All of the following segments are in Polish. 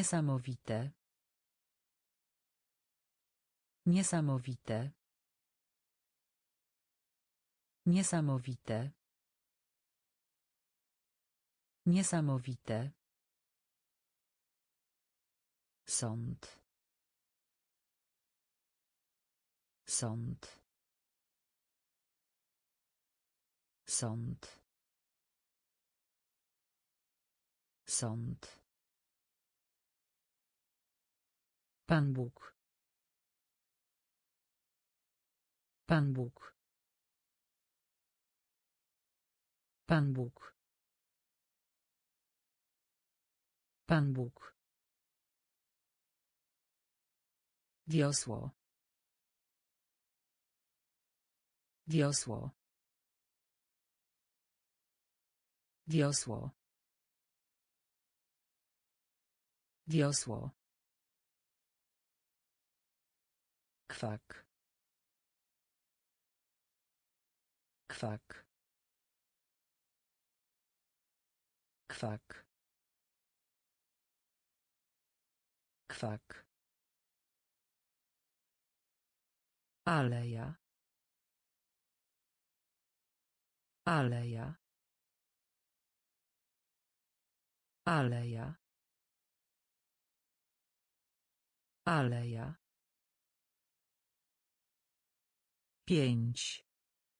Niesamowite. Niesamowite. Niesamowite. Niesamowite. Sąd. Sąd. Sąd. Sąd. Pan Bóg. Pan Bóg. Pan Bóg. Pan Bóg. Wiosło. Wiosło. Wiosło. Wiosło. Kwak. Kwak. Kwak. Kwak. Aleja. Aleja. Aleja. Aleja. 5.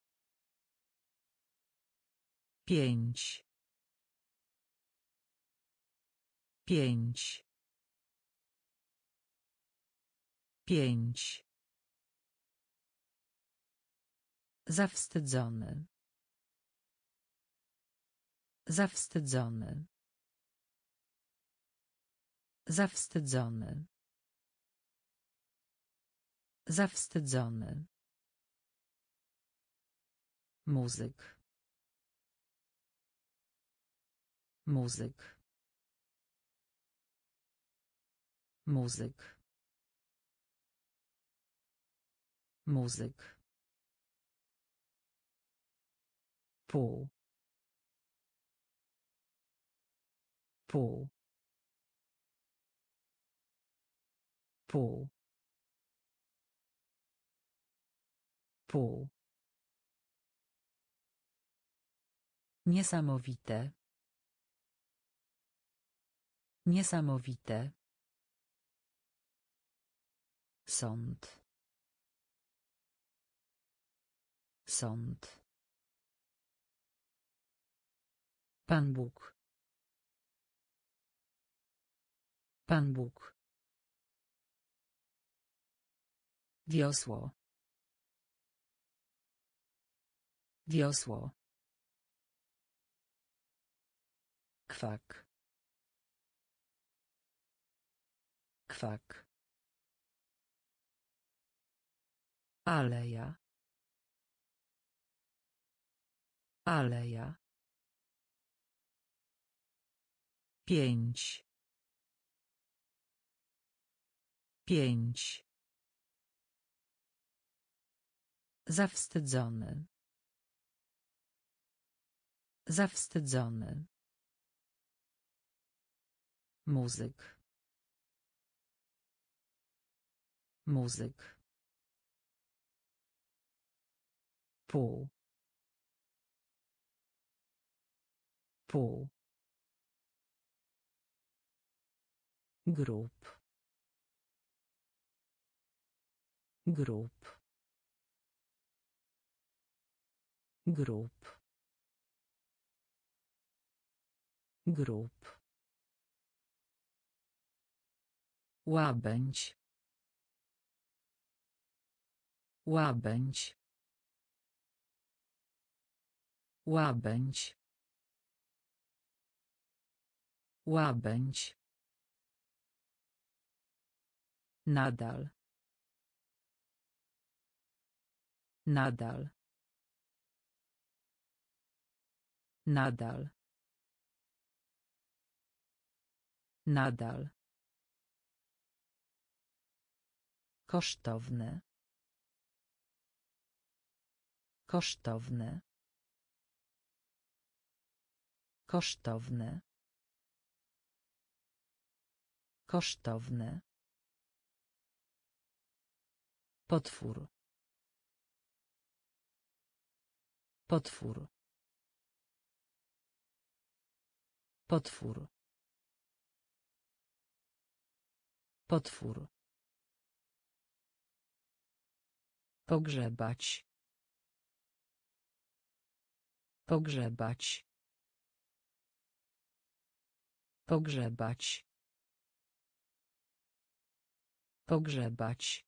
5. 5. 5. Zawstydzony. Zawstydzony. Zawstydzony. Zawstydzony. Muzyk. Muzyk. Muzyk. Muzyk. Pół. Pół. Pół. Pół. Niesamowite. Niesamowite. Sąd. Sąd. Pan Bóg. Pan Bóg. Wiosło. Wiosło. Kwak. Kwak. Aleja. Aleja. 5. 5. Zawstydzony. Zawstydzony. Muzyk. Muzyk. Pół. Pół. Grup. Grup. Grup. Grup. Łabędź. Łabędź. Łabędź. Łabędź. Nadal. Nadal. Nadal. Nadal. Kosztowne. Kosztowne. Kosztowne. Kosztowny. Potwór. Potwór. Potwór. Potwór. Pogrzebać. Pogrzebać. Pogrzebać. Pogrzebać.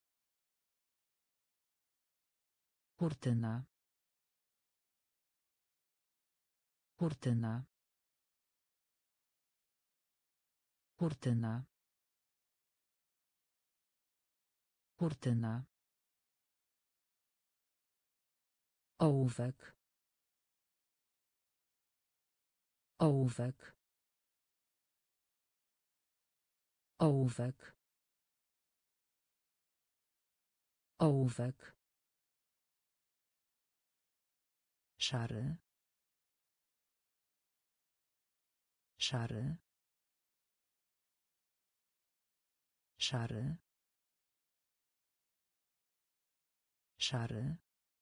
Kurtyna. Kurtyna. Kurtyna. Kurtyna. Ołówek. Ołówek. Ołówek. Ołówek. Szary. Szary. Szary. Szary.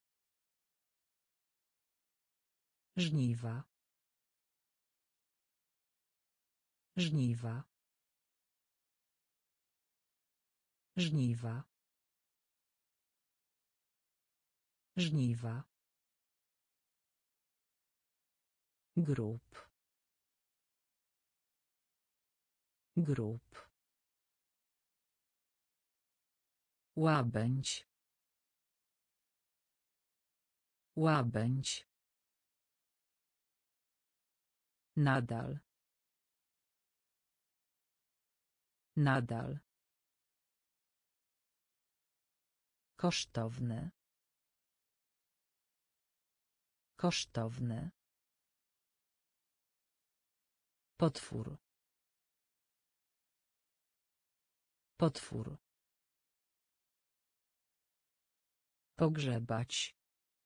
Żniwa. Żniwa. Żniwa. Żniwa. Grób. Grób. Łabędź. Łabędź. Nadal. Nadal. Kosztowny. Kosztowny. Potwór. Potwór. Pogrzebać.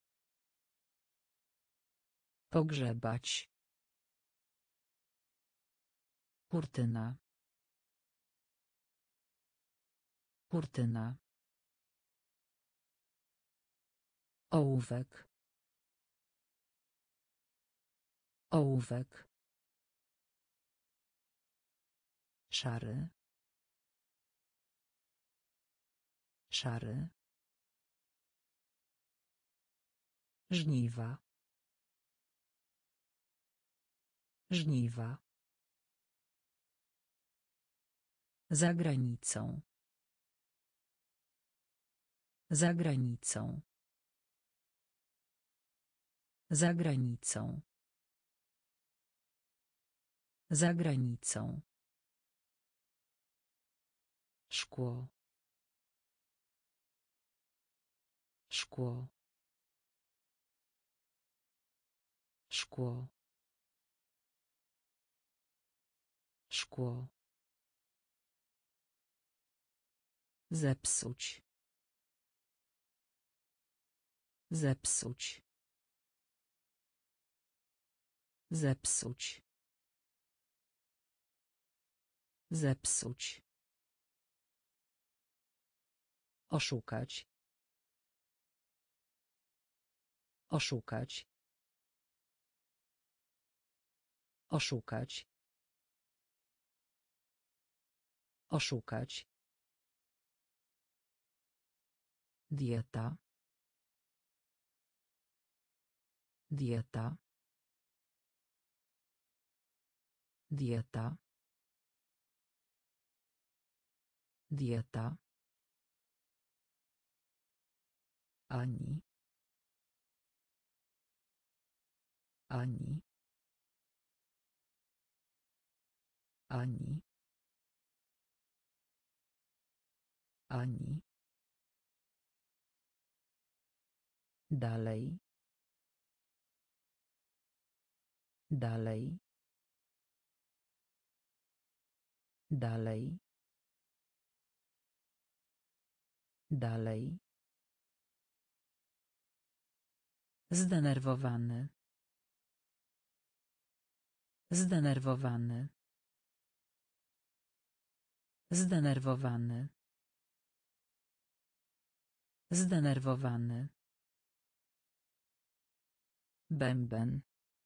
Pogrzebać. Kurtyna. Kurtyna. Ołówek. Ołówek. Szary. Szary. Żniwa. Żniwa. Za granicą. Za granicą. Za granicą. Za granicą. Szkło. Szkło. Szkło. Szkło. Zepsuć. Zepsuć. Zepsuć. Zepsuć. Oszukać. Oszukać. Oszukać. Oszukać. Dieta. Dieta. Dieta. Dieta. Ani. Ani. Ani. Ani. Dalej. Dalej. Dalej. Dalej. Zdenerwowany. Zdenerwowany. Zdenerwowany. Zdenerwowany. Bęben.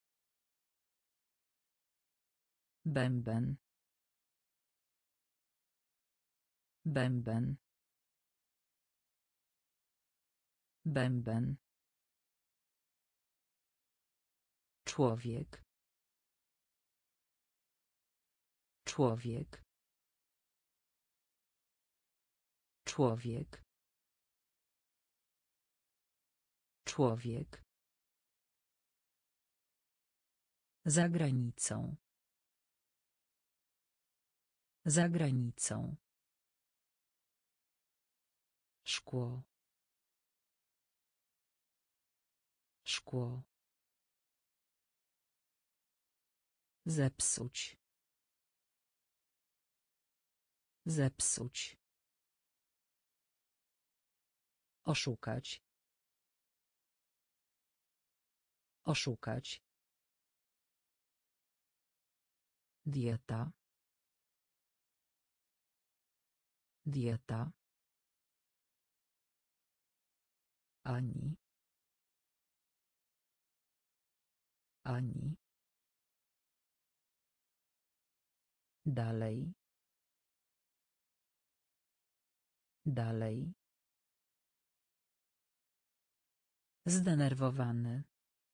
Bęben. Bęben. Bęben. Człowiek. Człowiek. Człowiek. Człowiek. Za granicą. Za granicą. Szkło. Szkło. Zepsuć. Zepsuć. Oszukać. Oszukać. Dieta. Dieta. Ani. Ani. Dalej. Dalej. Zdenerwowany.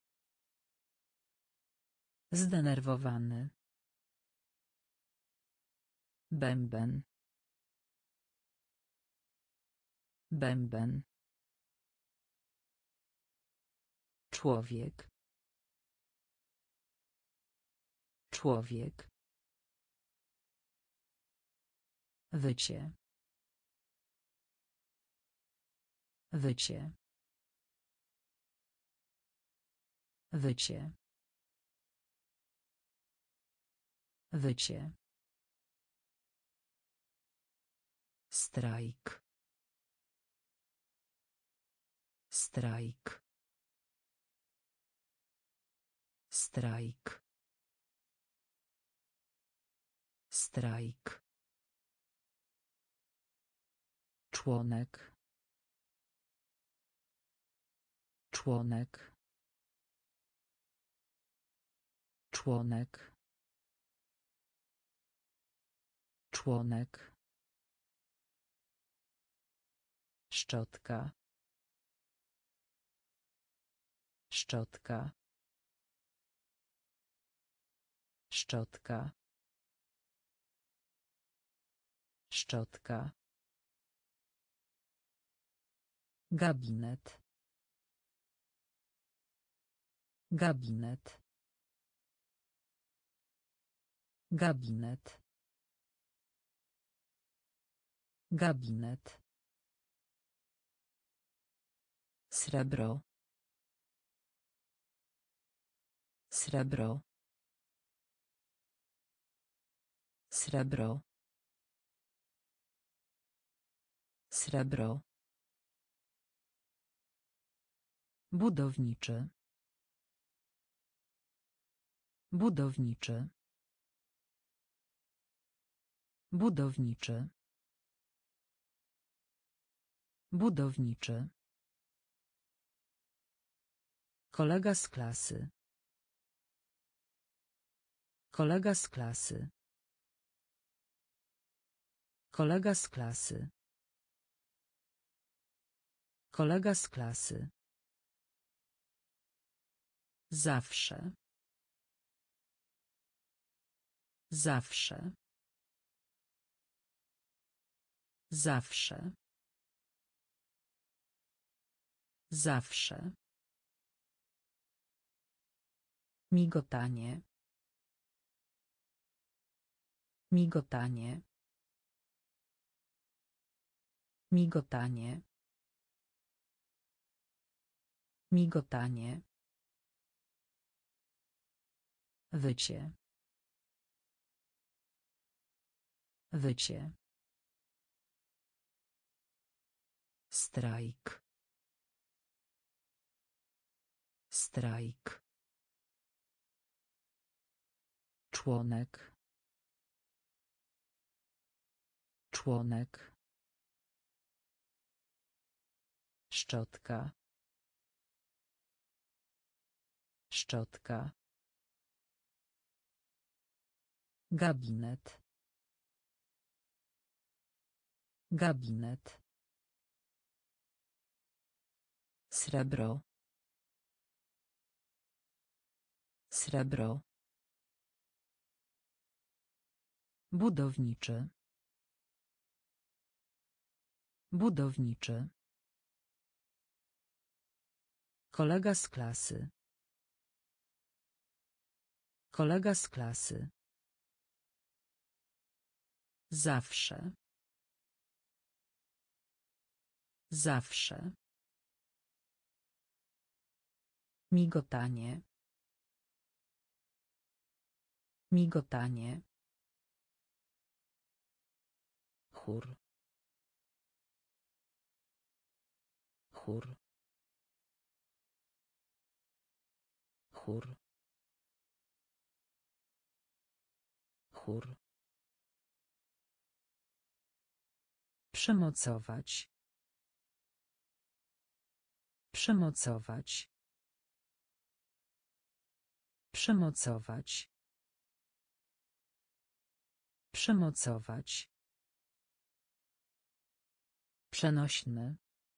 Zdenerwowany. Bęben. Bęben. Człowiek. Człowiek. Wycie. Wycie. Wycie. Wycie. Strajk. Strajk. Strajk. Strajk. Członek. Członek. Członek. Członek. Szczotka. Szczotka. Szczotka. Szczotka. Gabinet. Gabinet. Gabinet. Gabinet. Srebro. Srebro. Srebro. Srebro. Budowniczy. Budowniczy. Budowniczy. Budowniczy. Kolega z klasy. Kolega z klasy. Kolega z klasy. Kolega z klasy. Zawsze. Zawsze. Zawsze. Zawsze. Migotanie. Migotanie. Migotanie. Migotanie. Wycie. Wycie. Strajk. Strajk. Członek. Członek. Szczotka. Szczotka. Gabinet. Gabinet. Srebro. Srebro. Budowniczy. Budowniczy. Kolega z klasy. Kolega z klasy. Zawsze. Zawsze. Migotanie. Migotanie. Chór. Chór. Chór. Chór. Przymocować. Przymocować. Przymocować. Przymocować. Przenośny.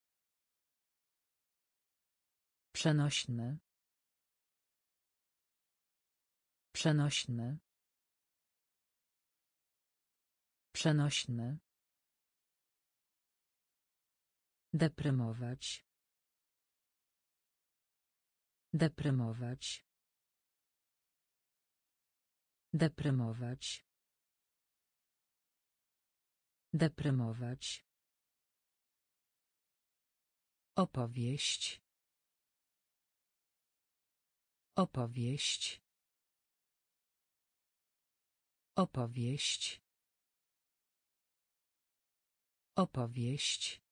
Przenośny. Przenośny. Przenośny. Deprymować. Deprymować. Deprymować. Deprymować. Opowieść. Opowieść. Opowieść. Opowieść.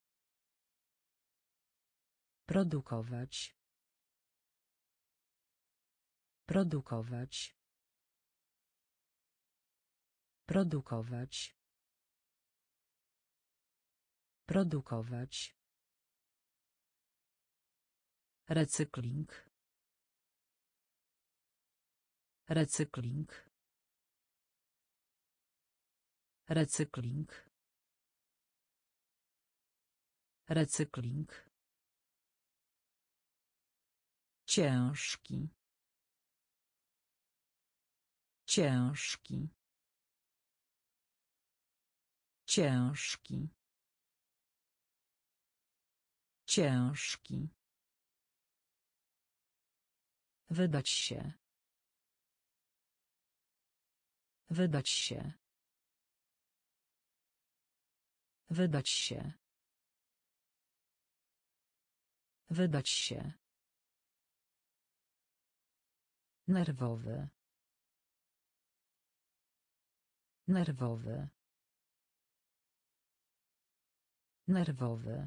Produkować. Produkować. Produkować. Produkować. Recykling. Recykling. Recykling. Recykling. Ciężki. Ciężki. Ciężki. Ciężki. Wydać się. Wydać się. Wydać się. Wydać się. Nerwowy. Nerwowy. Nerwowy.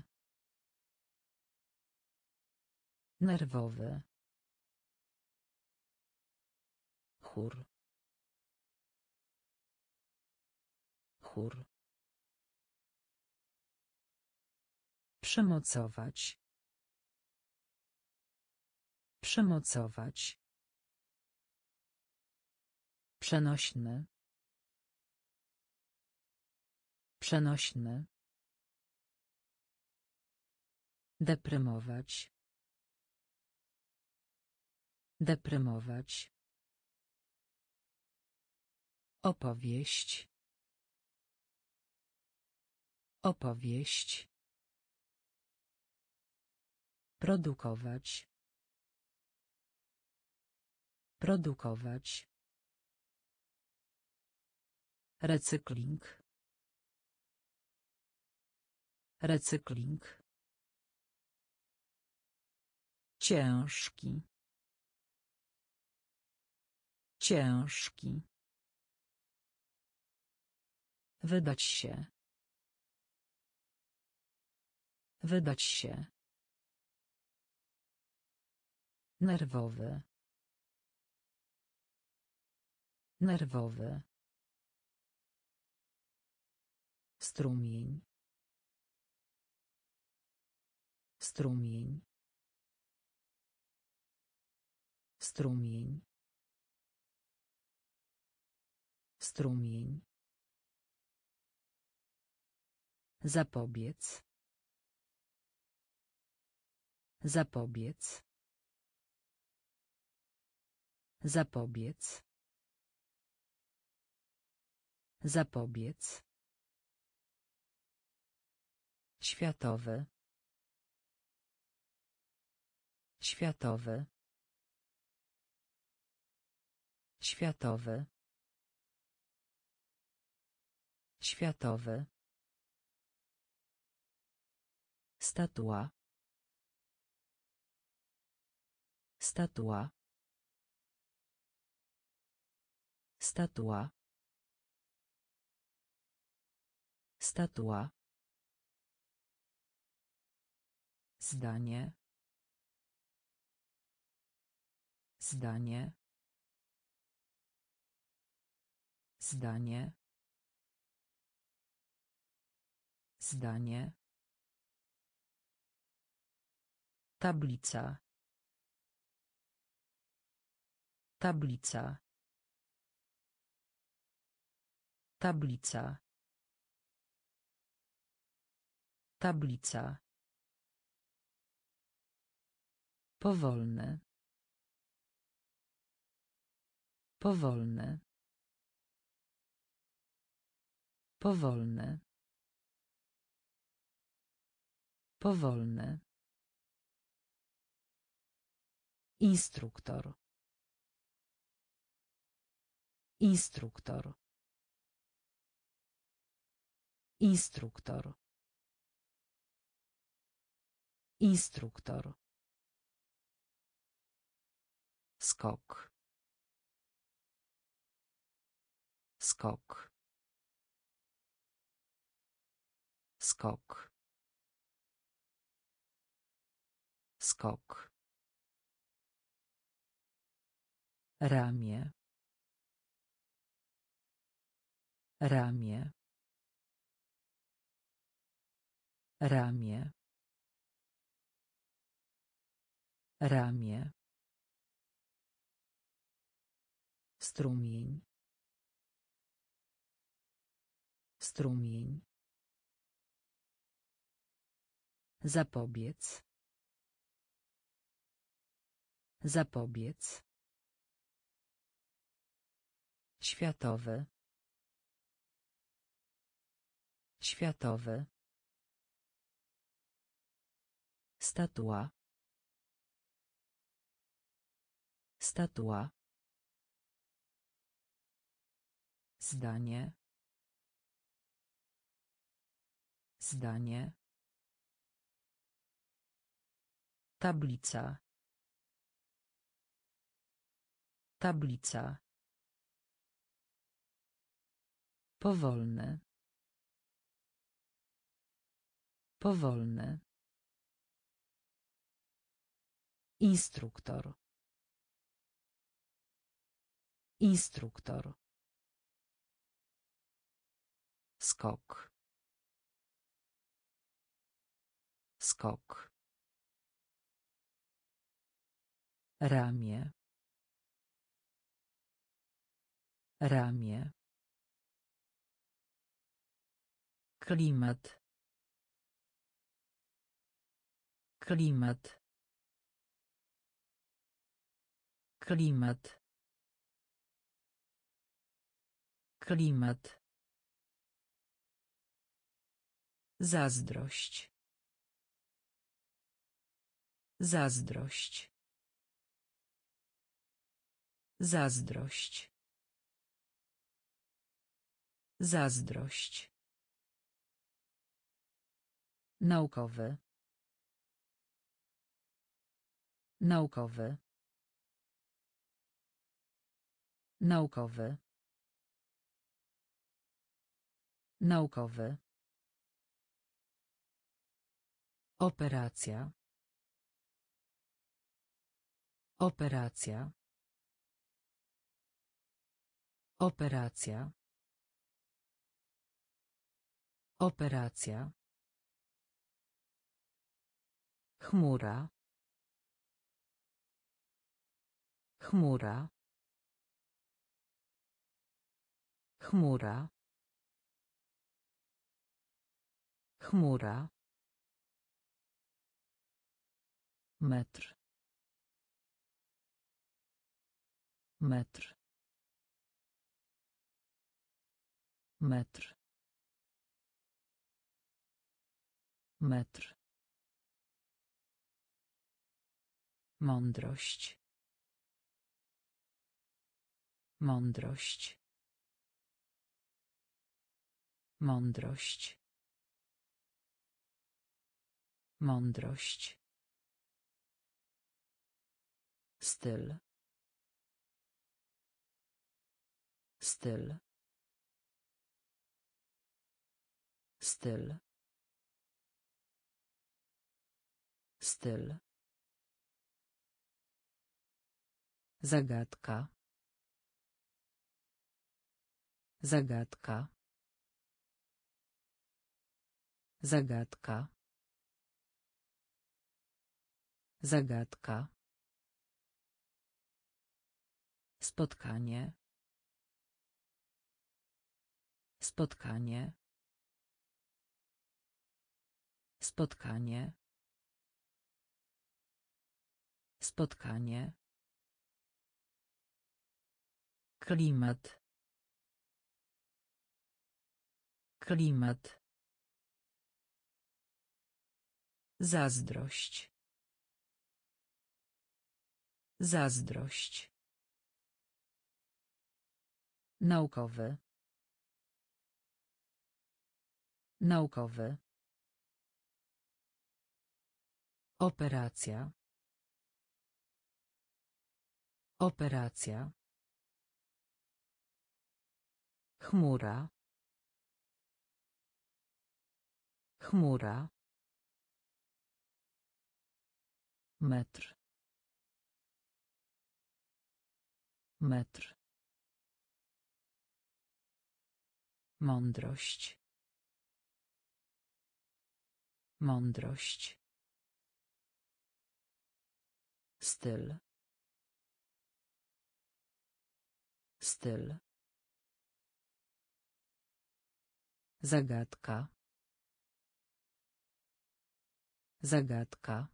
Nerwowy. Chór. Chór. Przymocować. Przymocować. Przenośny. Przenośny. Deprymować. Deprymować. Opowieść. Opowieść. Produkować. Produkować. Recykling. Recykling. Ciężki. Ciężki. Wydać się. Wydać się. Nerwowy. Nerwowy. Strumień. Strumień. Strumień. Strumień. Zapobiec. Zapobiec. Zapobiec. Zapobiec. Światowy. Światowy. Światowy. Światowy. Statua. Statua. Statua. Statua. Zdanie. Zdanie. Zdanie. Zdanie. Tablica. Tablica. Tablica. Tablica. Powolny. Powolny. Powolny. Powolny. Instruktor. Instruktor. Instruktor. Instruktor. Skok. Skok. Skok. Skok. Ramię. Ramię. Ramię. Ramię. Strumień. Strumień. Zapobiec. Zapobiec. Światowy. Światowy. Statua. Statua. Zdanie. Zdanie. Tablica. Tablica. Powolny. Powolny. Instruktor. Instruktor. Skok. Skok. Ramię. Ramię. Klimat. Klimat. Klimat. Klimat. Zazdrość. Zazdrość. Zazdrość. Zazdrość. Naukowy. Naukowy. Naukowy. Naukowy. Operacja. Operacja. Operacja. Operacja. Chmura. Chmura. Chmura. Chmura. Metr. Metr. Metr. Metr. Mądrość. Mądrość. Mądrość. Mądrość. Styl. Styl. Styl. Styl. Zagadka. Zagadka. Zagadka. Zagadka. Spotkanie. Spotkanie. Spotkanie. Spotkanie. Klimat. Klimat. Zazdrość. Zazdrość. Naukowy. Naukowy. Operacja. Operacja. Chmura. Chmura. Metr. Metr. Mądrość. Mądrość. Styl. Styl. Zagadka. Zagadka.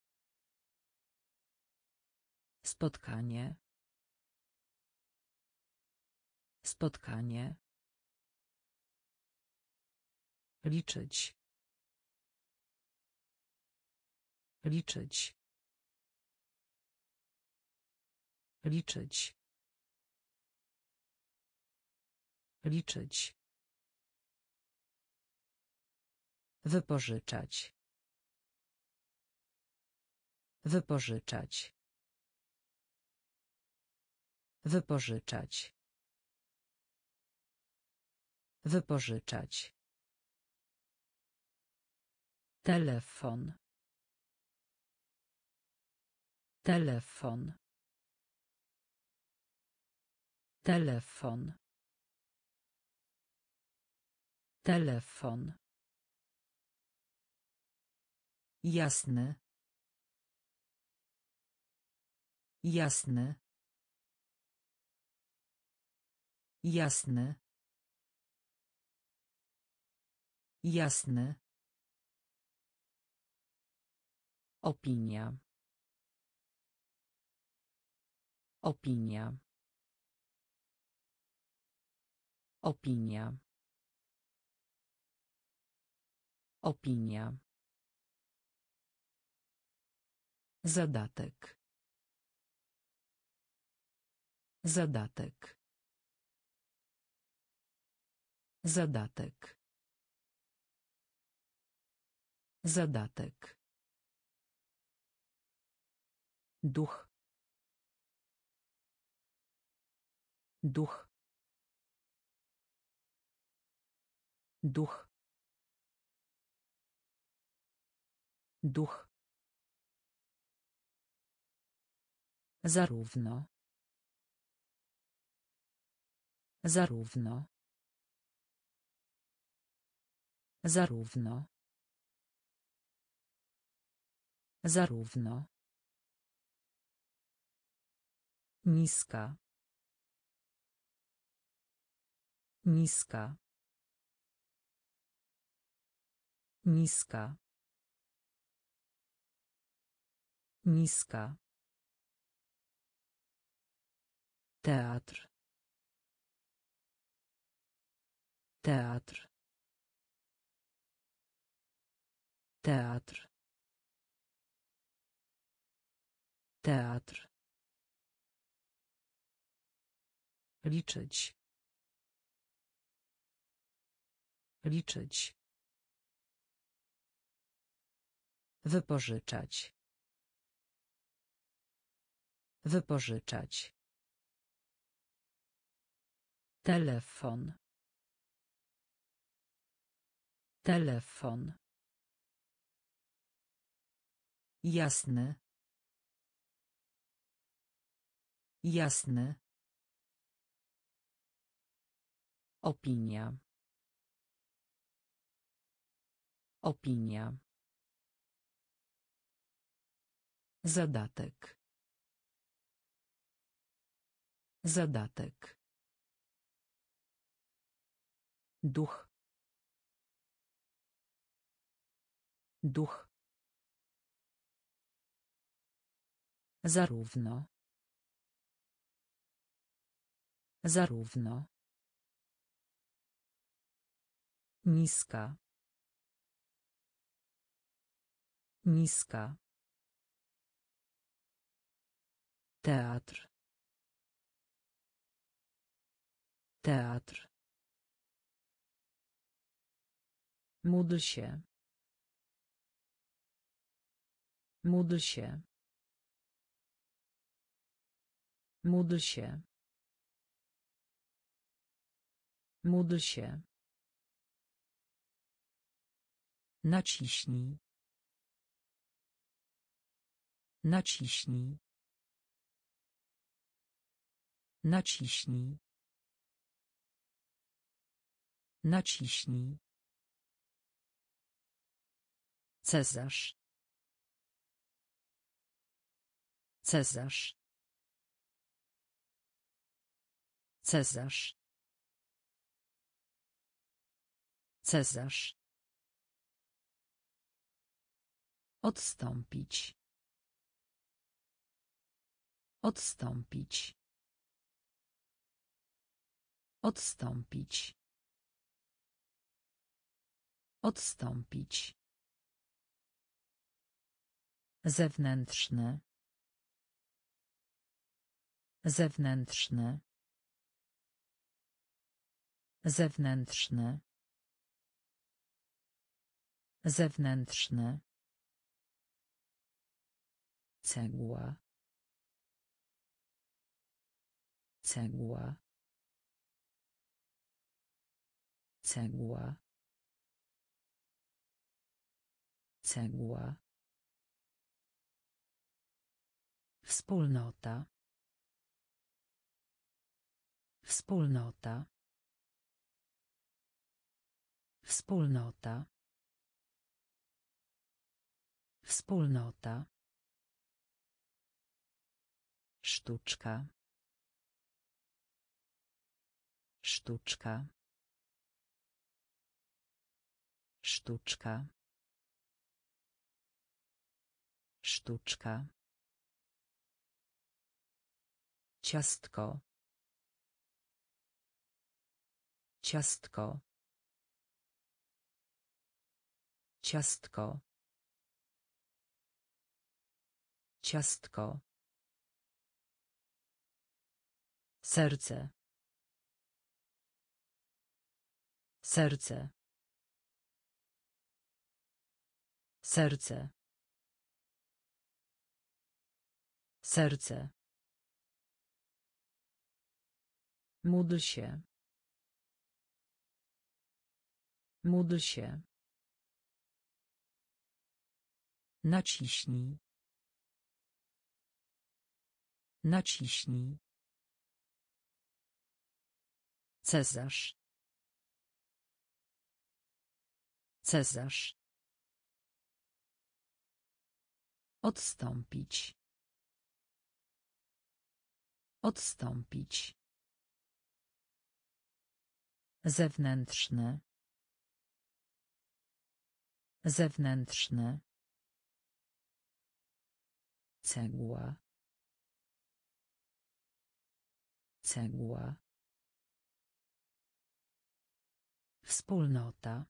Spotkanie. Spotkanie. Liczyć. Liczyć. Liczyć. Liczyć. Wypożyczać. Wypożyczać. Wypożyczać. Wypożyczać. Telefon. Telefon. Telefon. Telefon. Jasny. Jasny. Jasny. Jasny. Opinia. Opinia. Opinia. Opinia. Zadatek. Zadatek. Zadatek. Zadatek. Duch. Duch. Duch. Duch. Zarówno. Zarówno. Zarówno. Zarówno. Niska. Niska. Niska. Niska. Teatr. Teatr. Teatr. Teatr. Liczyć. Liczyć. Wypożyczać. Wypożyczać. Telefon. Telefon. Jasny. Jasny. Opinia. Opinia. Zadatek. Zadatek. Duch. Duch. Zarówno. Zarówno. Niska. Niska. Teatr. Teatr. Módl się. Módl się. Módl się. Módl się. Naciśnij. Naciśnij. Naciśnij. Naciśnij. Cezarz. Cezarz. Cezarz. Cezarz. Odstąpić. Odstąpić. Odstąpić. Odstąpić. Zewnętrzny. Zewnętrzny. Zewnętrzny. Zewnętrzny. Cegła. Cegła. Cegła. Cegła. Wspólnota. Wspólnota. Wspólnota. Wspólnota. Sztuczka. Sztuczka. Sztuczka. Sztuczka. Ciastko. Ciastko. Ciastko. Ciastko. Serce. Serce. Serce. Serce. Módl się. Módl się. Naciśnij. Naciśnij. Cezarz. Cesarz. Odstąpić. Odstąpić. Zewnętrzny. Zewnętrzny. Cegła. Cegła. Wspólnota.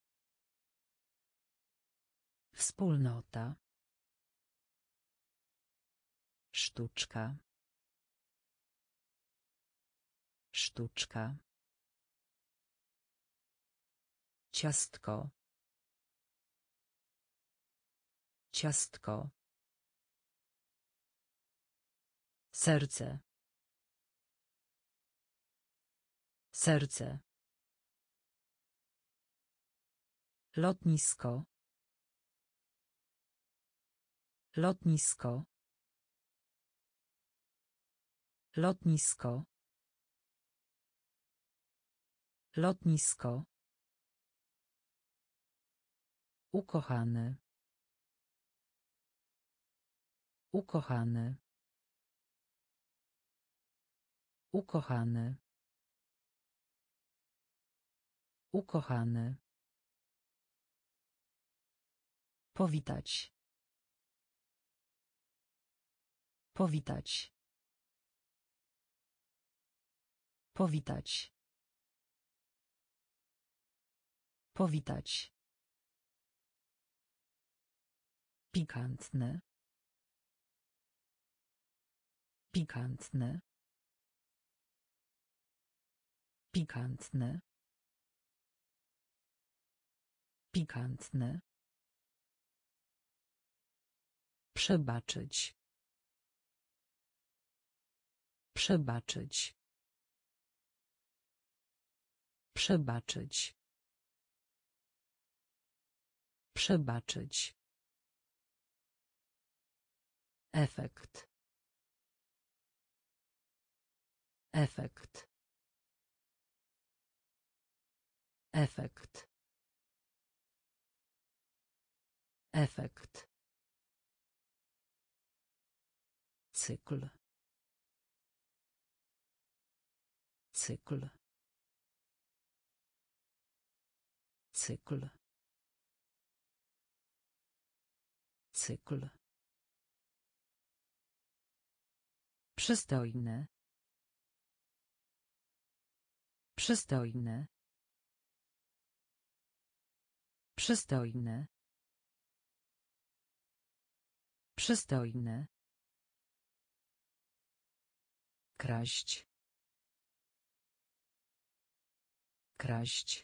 Wspólnota. Sztuczka. Sztuczka. Ciastko. Ciastko. Serce. Serce. Lotnisko. Lotnisko. Lotnisko. Lotnisko. Ukochany. Ukochany. Ukochany. Ukochany. Powitać. Powitać. Powitać. Powitać. Pikantne. Pikantne. Pikantne. Pikantne. Przebaczyć. Przebaczyć. Przebaczyć. Przebaczyć. Efekt. Efekt. Efekt. Efekt. Cykl. Cykl. Cykl. Cykl. Przystojny. Przystojny. Przystojny. Przystojny. Kraść. Kraść.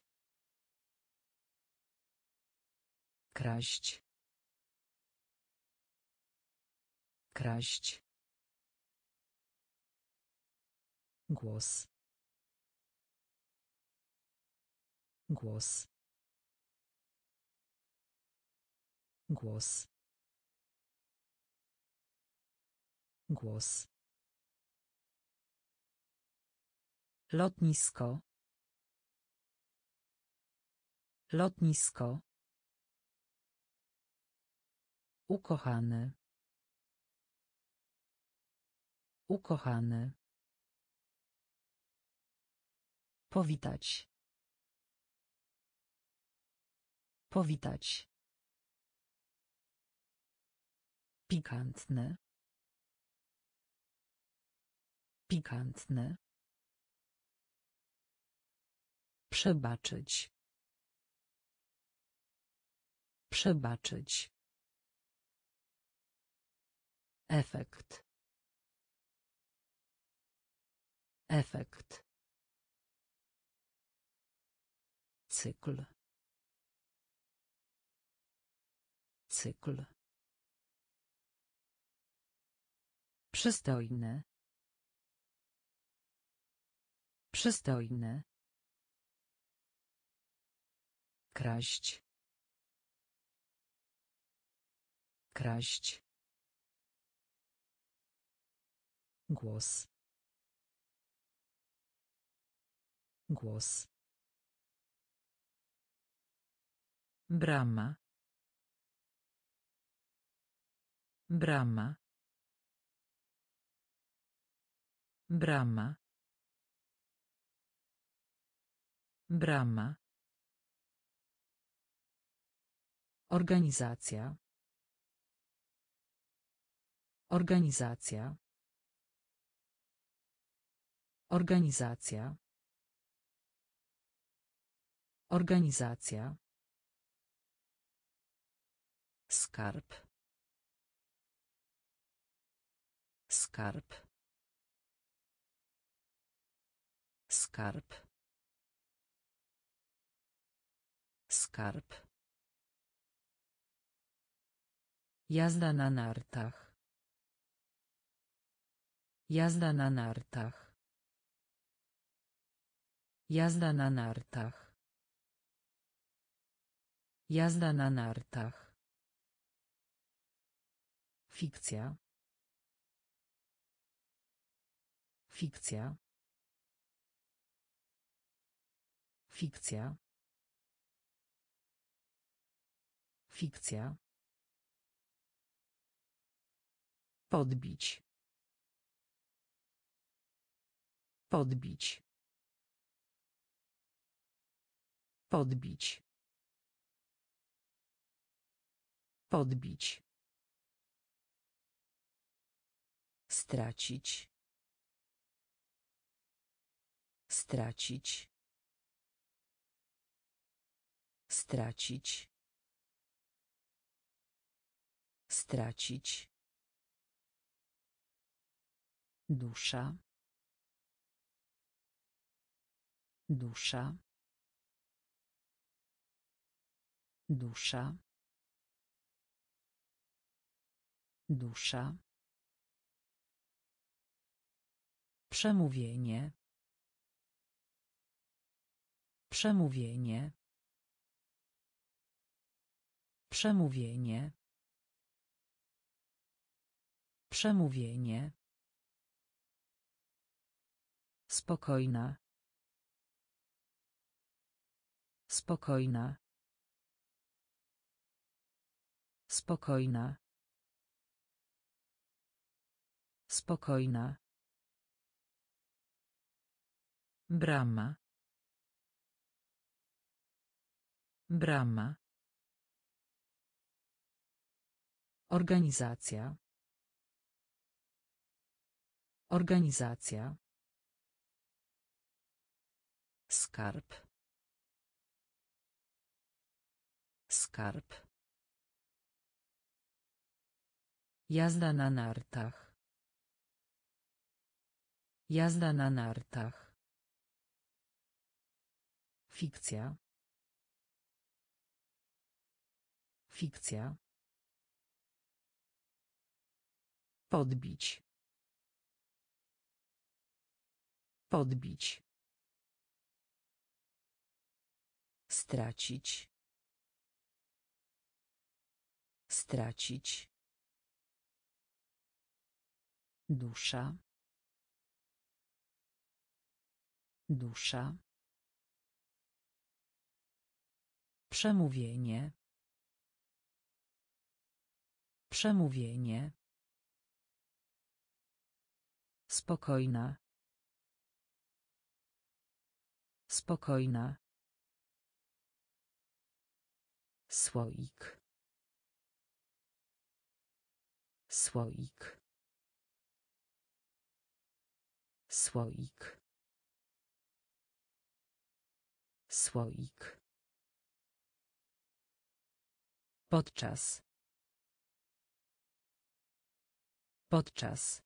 Kraść. Kraść. Głos. Głos. Głos. Głos. Lotnisko. Lotnisko. Ukochany. Ukochany. Powitać. Powitać. Pikantne. Pikantne. Przebaczyć. Przebaczyć. Efekt. Efekt. Cykl. Cykl. Przystojny. Przystojny. Kraść. Kraść. Głos. Głos. Brama. Brama. Brama. Brama. Organizacja. Organizacja. Organizacja. Organizacja. Skarb. Skarb. Skarb. Skarb. Jazda na nartach. Jazda na nartach. Jazda na nartach. Jazda na nartach. Fikcja. Fikcja. Fikcja. Fikcja. Podbić. Podbić. Podbić. Podbić. Stracić. Stracić. Stracić. Stracić. Dusza. Dusza. Dusza. Dusza. Przemówienie. Przemówienie. Przemówienie. Przemówienie. Spokojna. Spokojna. Spokojna. Spokojna. Brama. Brama. Organizacja. Organizacja. Skarb. Skarb. Jazda na nartach. Jazda na nartach. Fikcja. Fikcja. Podbić. Podbić. Stracić. Stracić. Dusza. Dusza. Przemówienie. Przemówienie. Spokojna. Spokojna. Słoik. Słoik. Słoik. Słoik. Podczas. Podczas.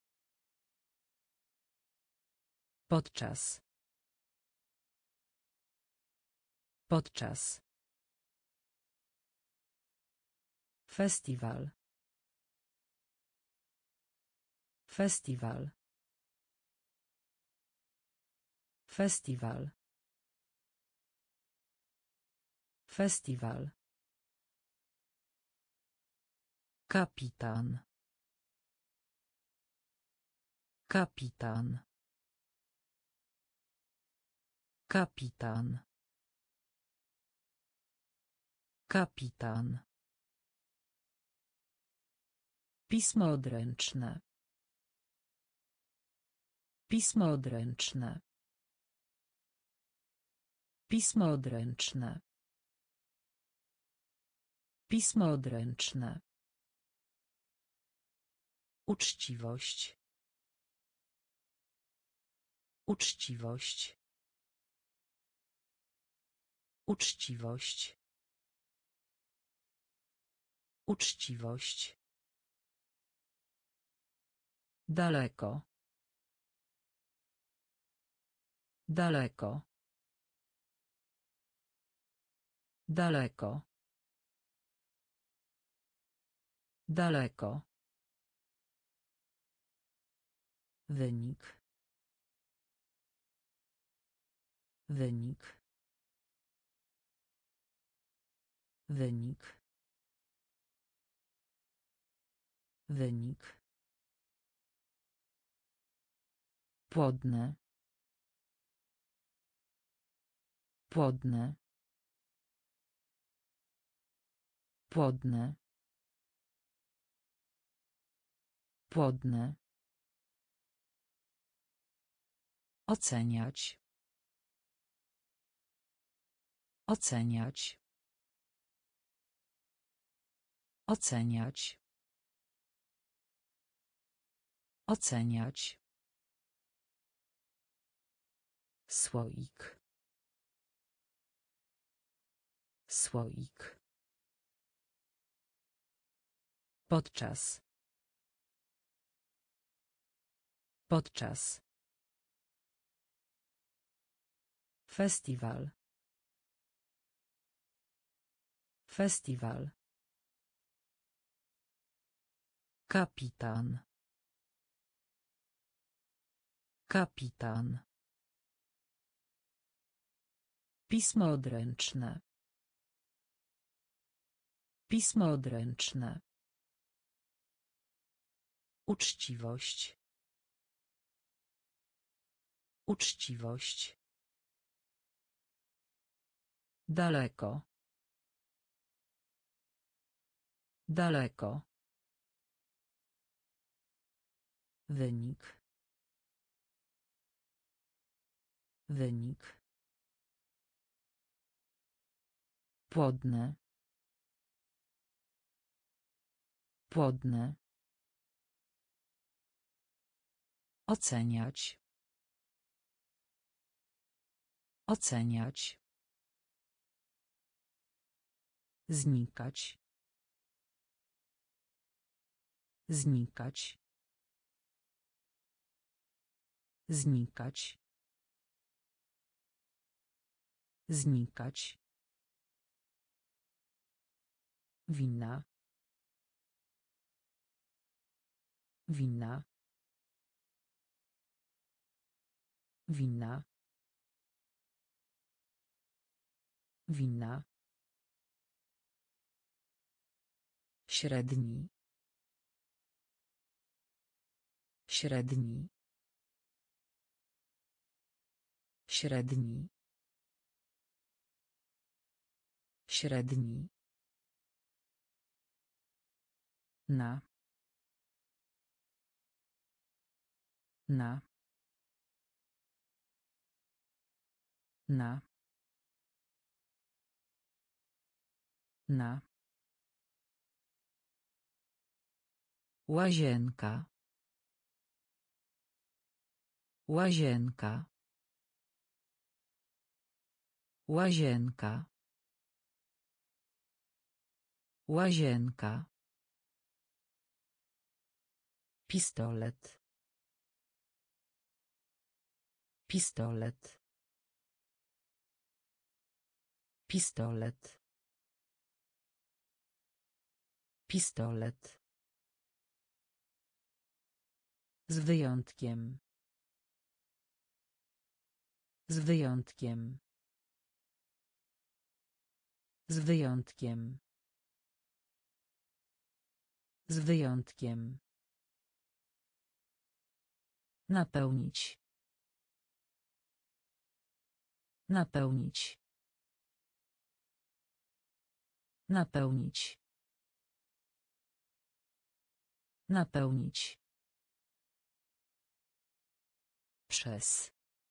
Podczas. Podczas. Festiwal. Festiwal. Festiwal. Festiwal. Kapitan. Kapitan. Kapitan. Kapitan. Pismo odręczne. Pismo odręczne. Pismo odręczne. Pismo odręczne. Uczciwość. Uczciwość. Uczciwość. Uczciwość. Daleko. Daleko. Daleko. Daleko. Wynik. Wynik. Wynik. Wynik. Płodne. Płodne. Płodne. Płodne. Oceniać. Oceniać. Oceniać. Oceniać. Słoik. Słoik. Podczas. Podczas. Festiwal. Festiwal. Kapitan. Kapitan. Pismo odręczne. Pismo odręczne. Uczciwość. Uczciwość. Daleko. Daleko. Wynik. Wynik. Płodne. Płodne. Oceniać. Oceniać. Znikać. Znikać. Znikać. Znikać. Wina. Wina. Wina. Wina. Średni. Średni. Średni. Średni. Na. Na. Na. Na. Łazienka. Łazienka. Łazienka. Łazienka. Pistolet. Pistolet. Pistolet. Pistolet. Z wyjątkiem. Z wyjątkiem. Z wyjątkiem. Z wyjątkiem. Napełnić. Napełnić. Napełnić. Napełnić. Przez.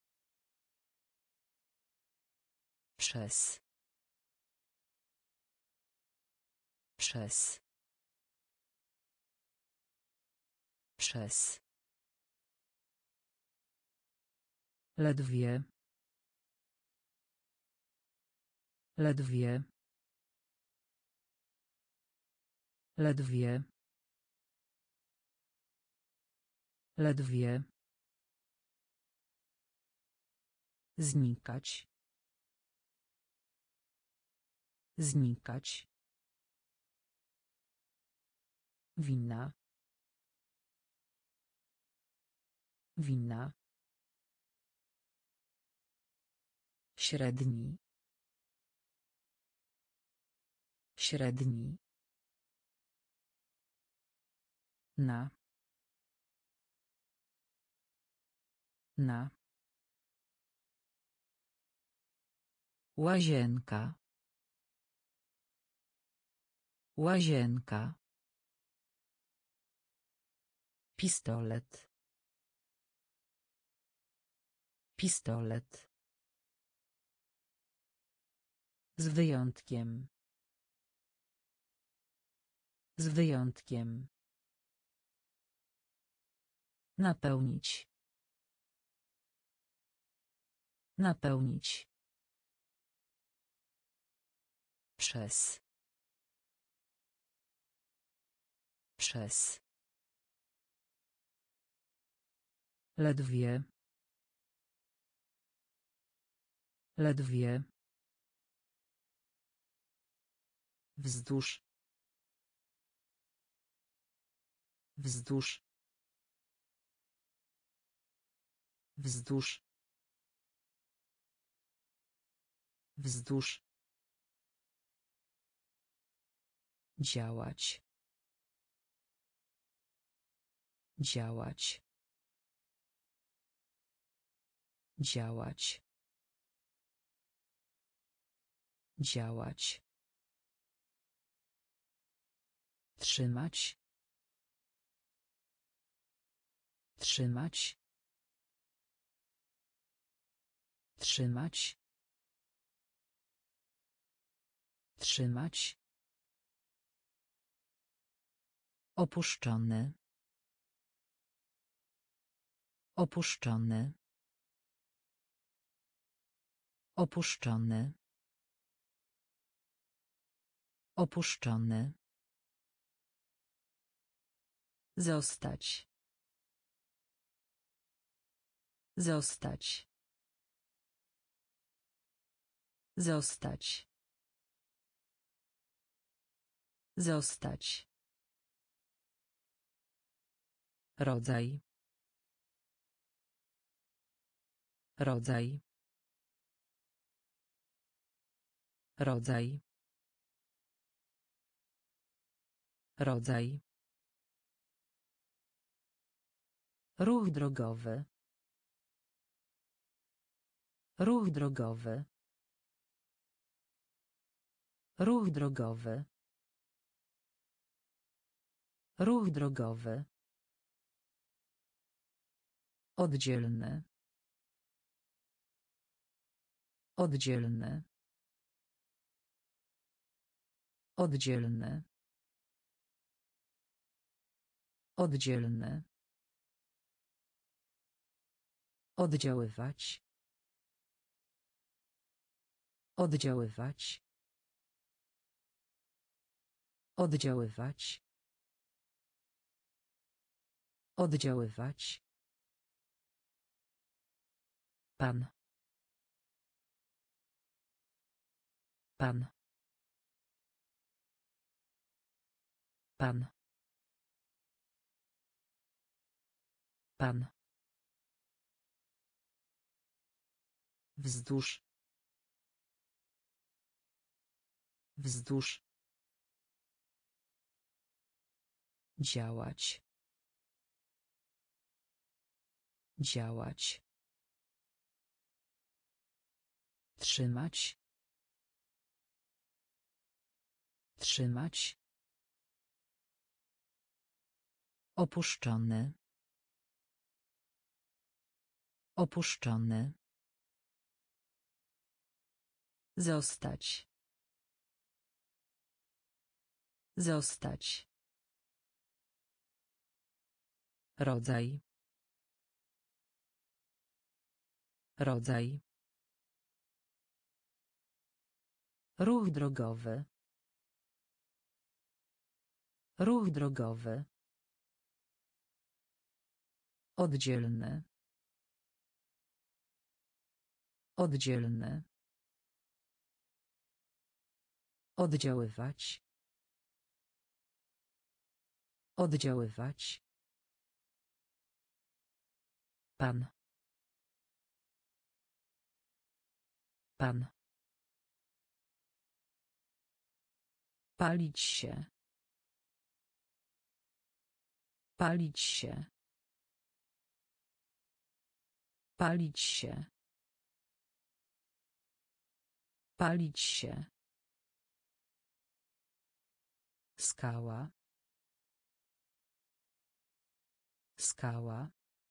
Przez. Przez. Przez. Ledwie. Ledwie. Ledwie. Ledwie. Znikać. Znikać. Winna. Winna. Średni. Średni. Na. Na. Łazienka. Łazienka. Pistolet. Pistolet. Z wyjątkiem. Z wyjątkiem. Napełnić. Napełnić. Przez. Przez. Ledwie. Ledwie. Wzdłuż. Wzdłuż. Wzdłuż. Wzdłuż. Działać. Działać. Działać. Działać. Trzymać. Trzymać. Trzymać. Trzymać. Opuszczony. Opuszczony. Opuszczony. Opuszczony. Zostać. Zostać. Zostać. Zostać. Rodzaj. Rodzaj. Rodzaj. Rodzaj. Ruch drogowy. Ruch drogowy. Ruch drogowy. Ruch drogowy. Oddzielny. Oddzielny. Oddzielny. Oddzielny. Oddziaływać. Oddziaływać. Oddziaływać. Oddziaływać. Pan. Pan. Pan. Pan. Wzdłuż. Wzdłuż. Działać. Działać. Trzymać. Wstrzymać. Opuszczony. Opuszczony. Zostać. Zostać. Rodzaj. Rodzaj. Ruch drogowy. Ruch drogowy. Oddzielny. Oddzielny. Oddziaływać. Oddziaływać. Pan. Pan. Palić się. Palić się. Palić się. Palić się. Skała. Skała.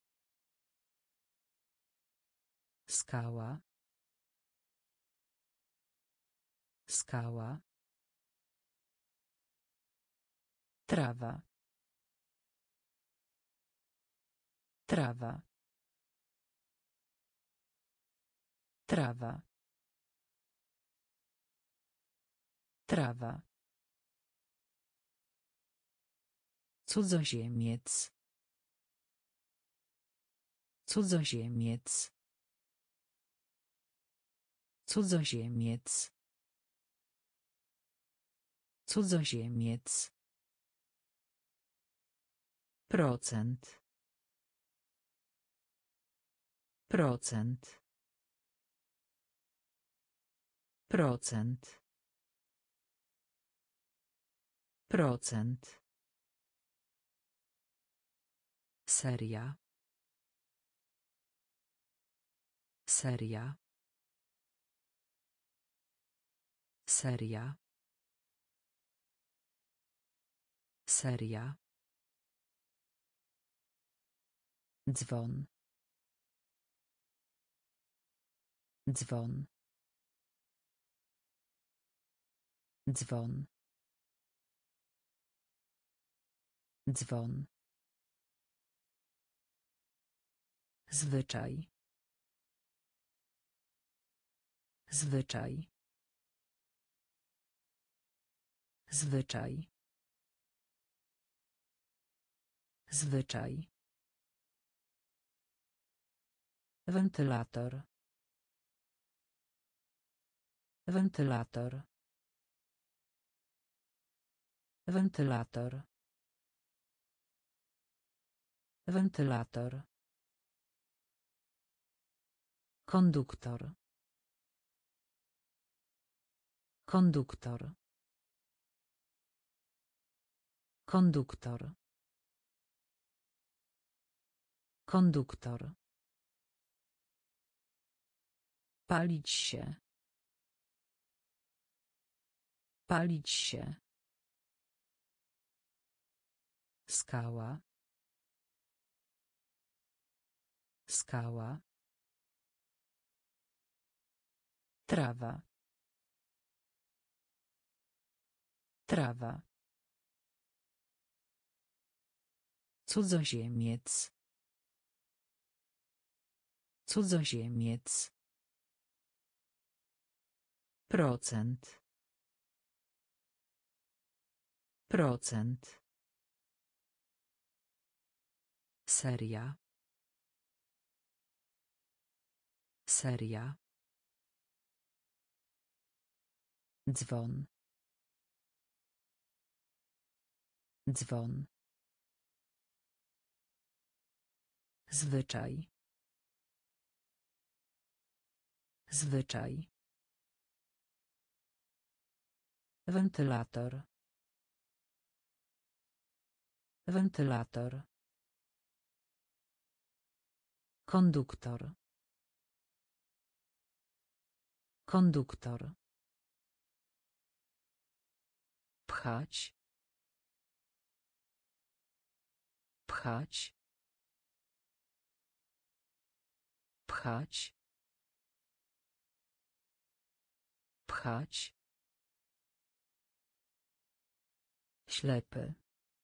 Skała. Skała. Trawa. Trawa. Trawa. Trawa. Cudzoziemiec. Cudzoziemiec. Cudzoziemiec. Cudzoziemiec. Procent. Procent. Procent. Procent. Seria. Seria. Seria. Seria. Dzwon. Dzwon. Dzwon. Dzwon. Zwyczaj. Zwyczaj. Zwyczaj. Zwyczaj. Wentylator. Wentylator. Wentylator. Wentylator. Konduktor. Konduktor. Konduktor. Konduktor. Palić się. Palić się. Skała. Skała. Trawa. Trawa. Cudzoziemiec. Cudzoziemiec. Procent. Procent. Seria. Seria. Dzwon. Dzwon. Zwyczaj. Zwyczaj. Wentylator. Wentylator. Konduktor. Konduktor. Pchać. Pchać. Pchać. Pchać. Ślepy.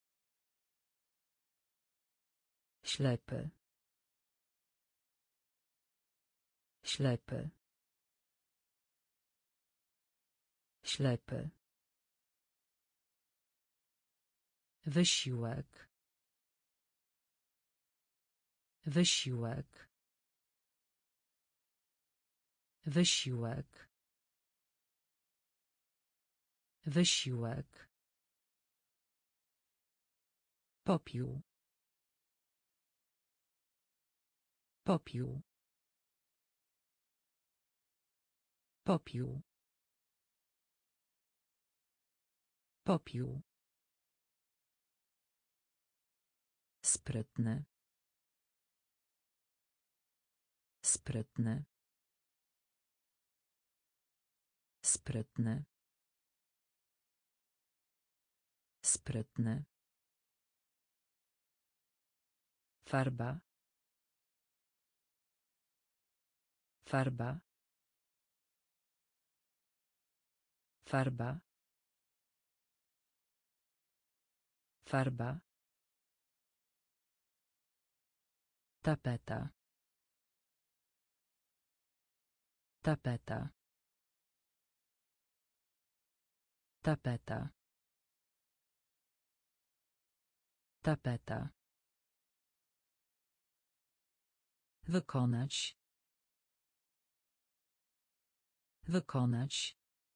Ślepy. Ślepy. Ślepy. Wysiłek. Wysiłek. Wysiłek. Wysiłek. Popiół. Popiół. Popiół. Popiół. Sprytny. Sprytny. Sprytny. Sprytny. Farba. Farba. Farba. Farba. Tapeta. Tapeta. Tapeta. Tapeta. Wykonać. Wykonać.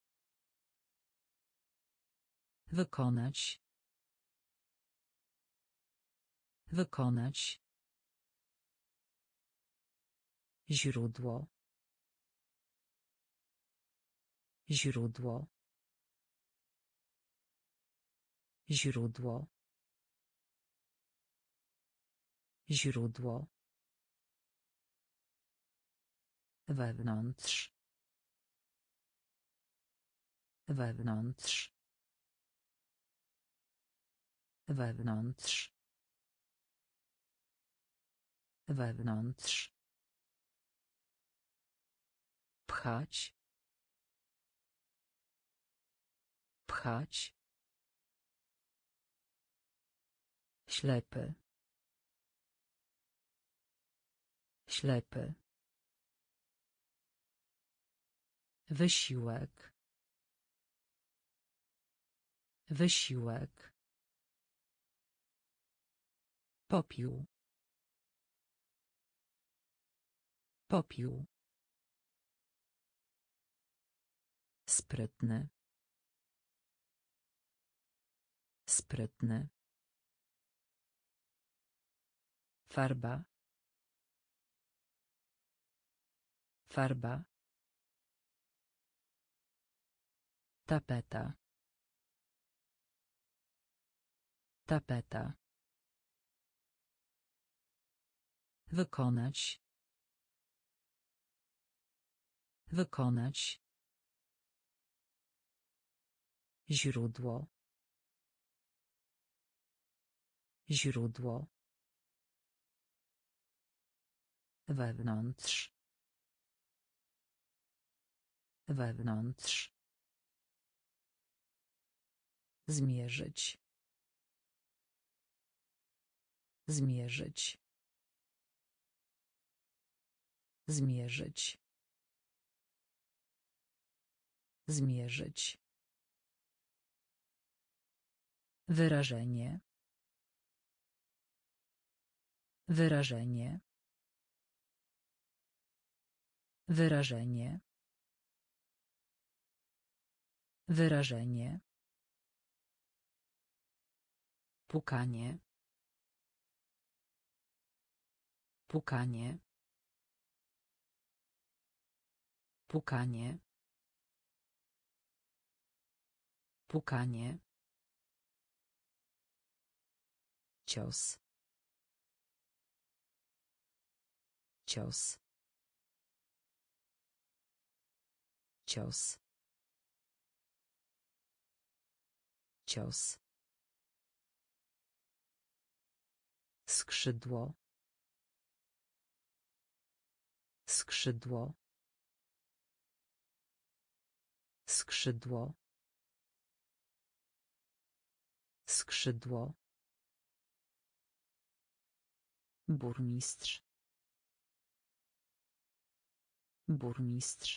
Wykonać. Wykonać. Źródło. Źródło. Źródło. Źródło. Wewnątrz. Wewnątrz. Wewnątrz. Wewnątrz. Pchać. Pchać. Ślepy. Ślepy. Wysiłek. Wysiłek. Popiół. Popiół. Sprytny. Sprytny. Farba. Farba. Tapeta. Tapeta. Wykonać. Wykonać. Źródło. Źródło. Wewnątrz. Wewnątrz. Zmierzyć. Zmierzyć. Zmierzyć. Zmierzyć. Wyrażenie. Wyrażenie. Wyrażenie. Wyrażenie. Pukanie. Pukanie. Pukanie. Pukanie. Cios. Cios. Cios. Cios. Skrzydło. Skrzydło. Skrzydło. Skrzydło. Burmistrz. Burmistrz.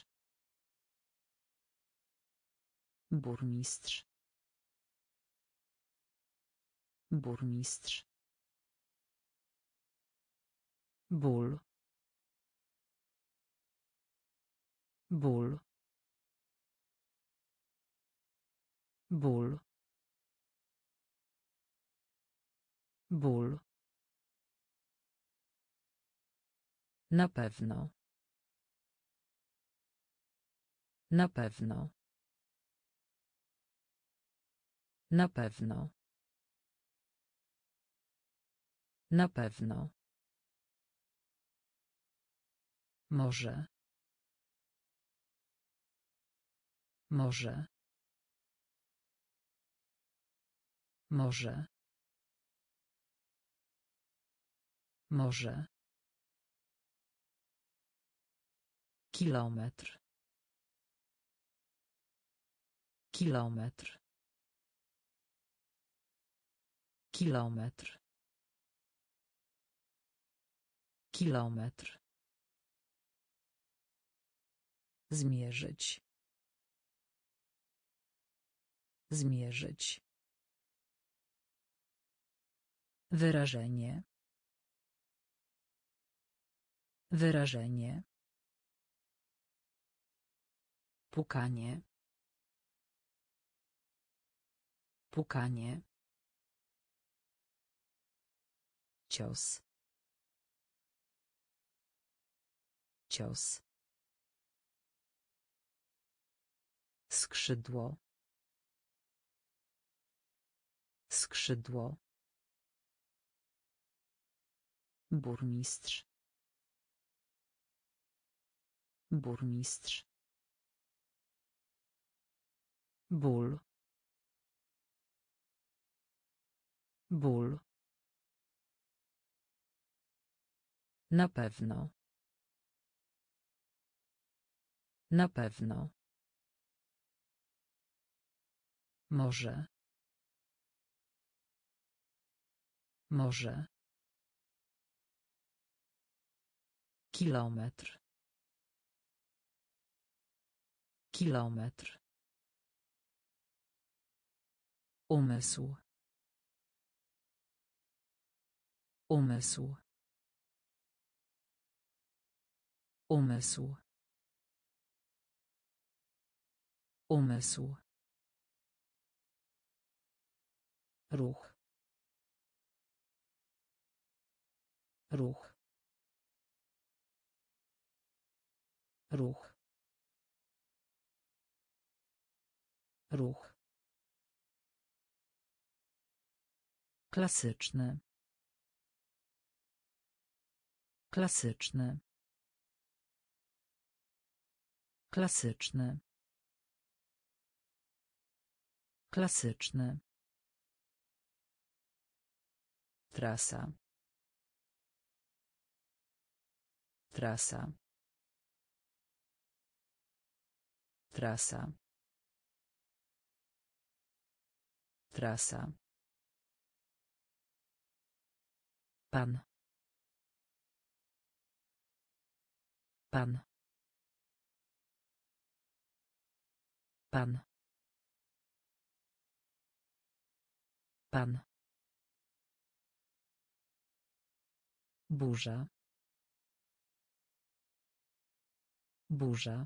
Burmistrz. Burmistrz. Ból. Ból. Ból. Ból. Na pewno. Na pewno. Na pewno. Na pewno. Może. Może. Może. Może. Kilometr. Kilometr. Kilometr. Kilometr. Zmierzyć. Zmierzyć. Wyrażenie. Wyrażenie. Pukanie. Pukanie. Cios. Cios. Skrzydło. Skrzydło. Burmistrz. Burmistrz. Ból. Ból. Na pewno. Na pewno. Może. Może. Kilometr. Kilometr. Umysł. Umysł. Umysł. Umysł. Ruch. Ruch. Ruch. Ruch. Klasyczny. Klasyczny. Klasyczny. Klasyczny. Trasa. Trasa. Trasa. Trasa. Pan. Pan. Pan. Pan. Burza. Burza.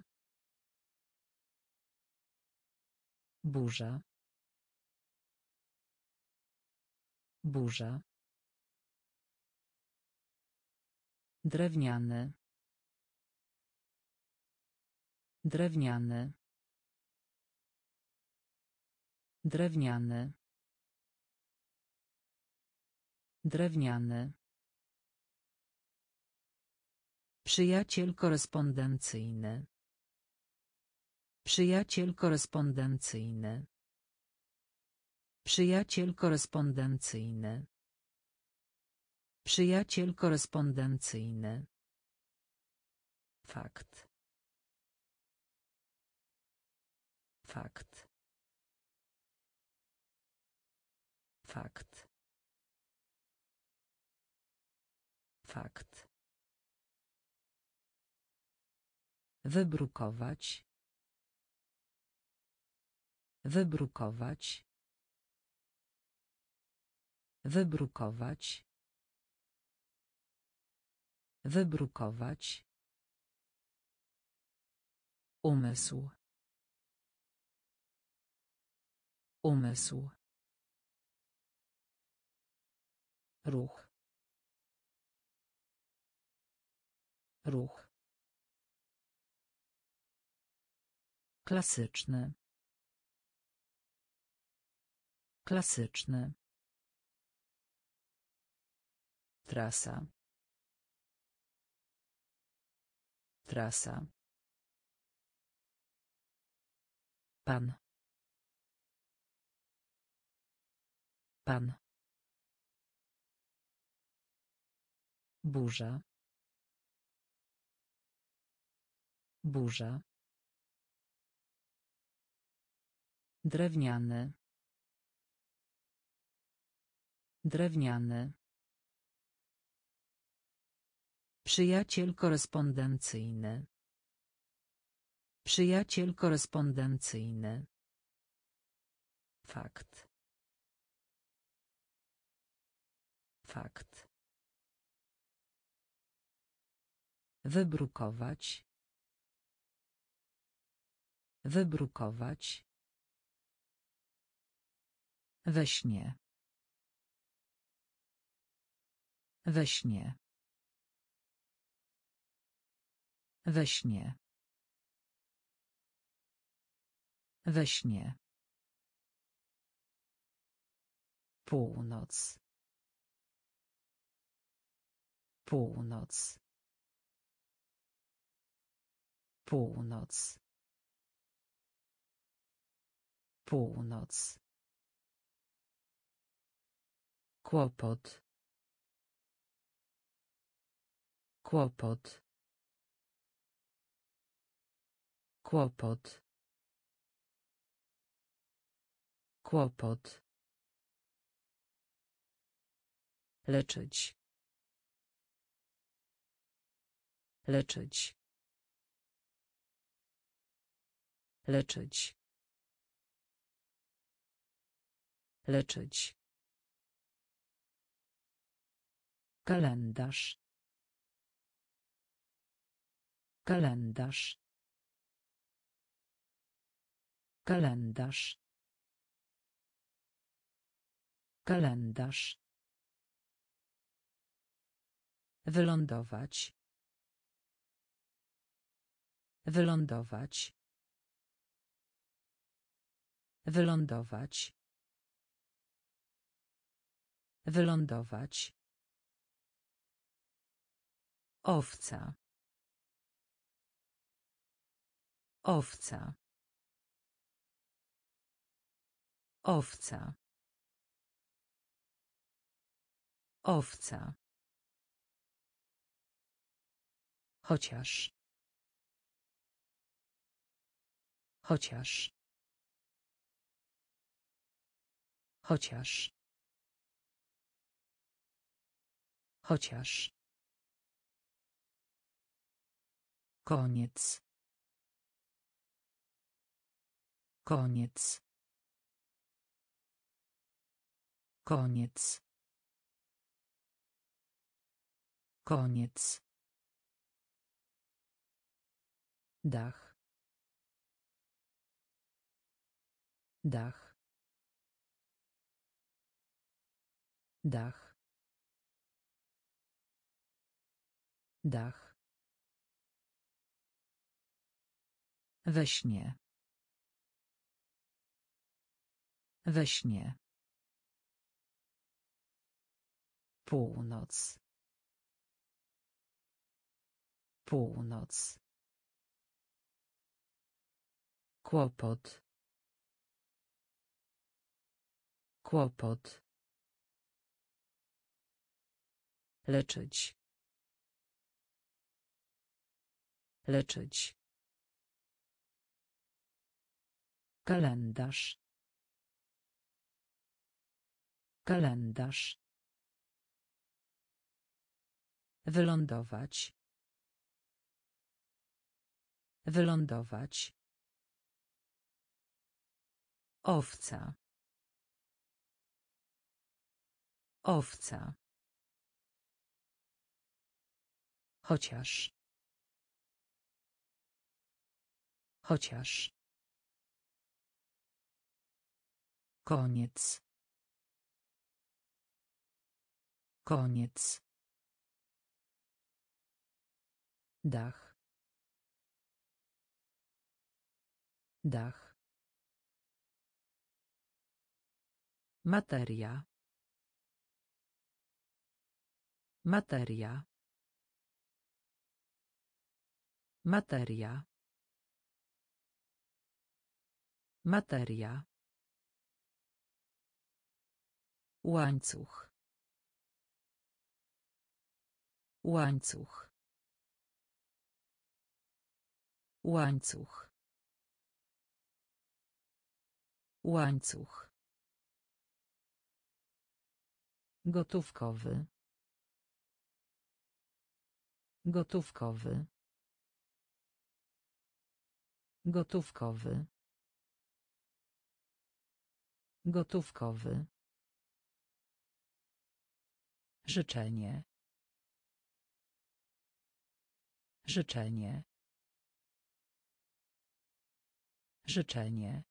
Burza. Burza. Drewniany. Drewniany. Drewniany. Drewniany. Przyjaciel korespondencyjny. Przyjaciel korespondencyjny. Przyjaciel korespondencyjny. Przyjaciel korespondencyjny. Fakt. Fakt. Fakt. Fakt. Wybrukować. Wybrukować. Wybrukować. Wybrukować. Umysł. Umysł. Ruch. Ruch. Klasyczny. Klasyczny. Trasa. Trasa. Pan. Pan. Burza. Burza. Drewniany. Drewniany. Przyjaciel korespondencyjny. Przyjaciel korespondencyjny. Fakt. Fakt. Wybrukować. Wybrukować. We śnie. We śnie. We śnie. We śnie. Północ. Północ. Północ. Północ. Kłopot. Kłopot. Kłopot. Kłopot. Leczyć. Leczyć. Leczyć. Leczyć. Kalendarz. Kalendarz. Kalendarz. Kalendarz. Wylądować. Wylądować. Wylądować. Wylądować. Owca. Owca. Owca. Owca. Chociaż. Chociaż. Chociaż. Chociaż. Koniec. Koniec. Koniec. Koniec. Dach. Dach. Dach. Dach. We śnie. We śnie. Północ. Północ. Kłopot. Kłopot. Leczyć. Leczyć. Kalendarz. Kalendarz. Wylądować. Wylądować. Owca. Owca. Chociaż. Chociaż. Koniec. Koniec. Dach. Dach. Materia. Materia. Materia. Materia. Łańcuch. Łańcuch. Łańcuch. Łańcuch. Gotówkowy. Gotówkowy. Gotówkowy. Gotówkowy. Życzenie. Życzenie. Życzenie.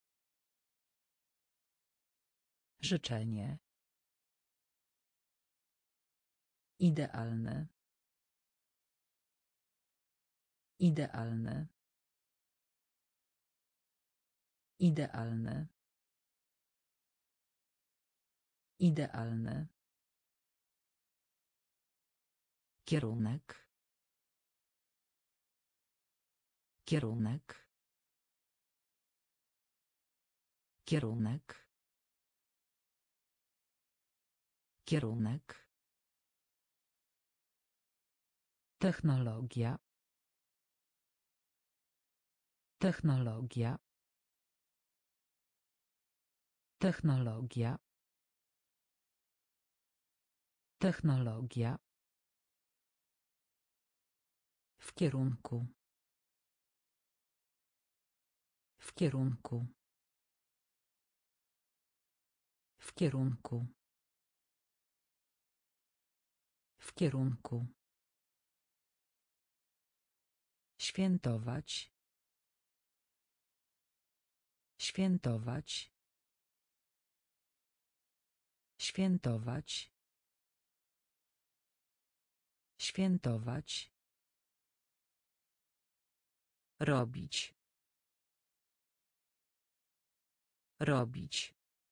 Życzenie. Idealne. Idealne. Idealne. Idealne. Kierunek. Kierunek. Kierunek. Kierunek. Technologia. Technologia. Technologia. Technologia. W kierunku. W kierunku. W kierunku. W kierunku. Świętować. Świętować. Świętować. Świętować. Robić. Robić.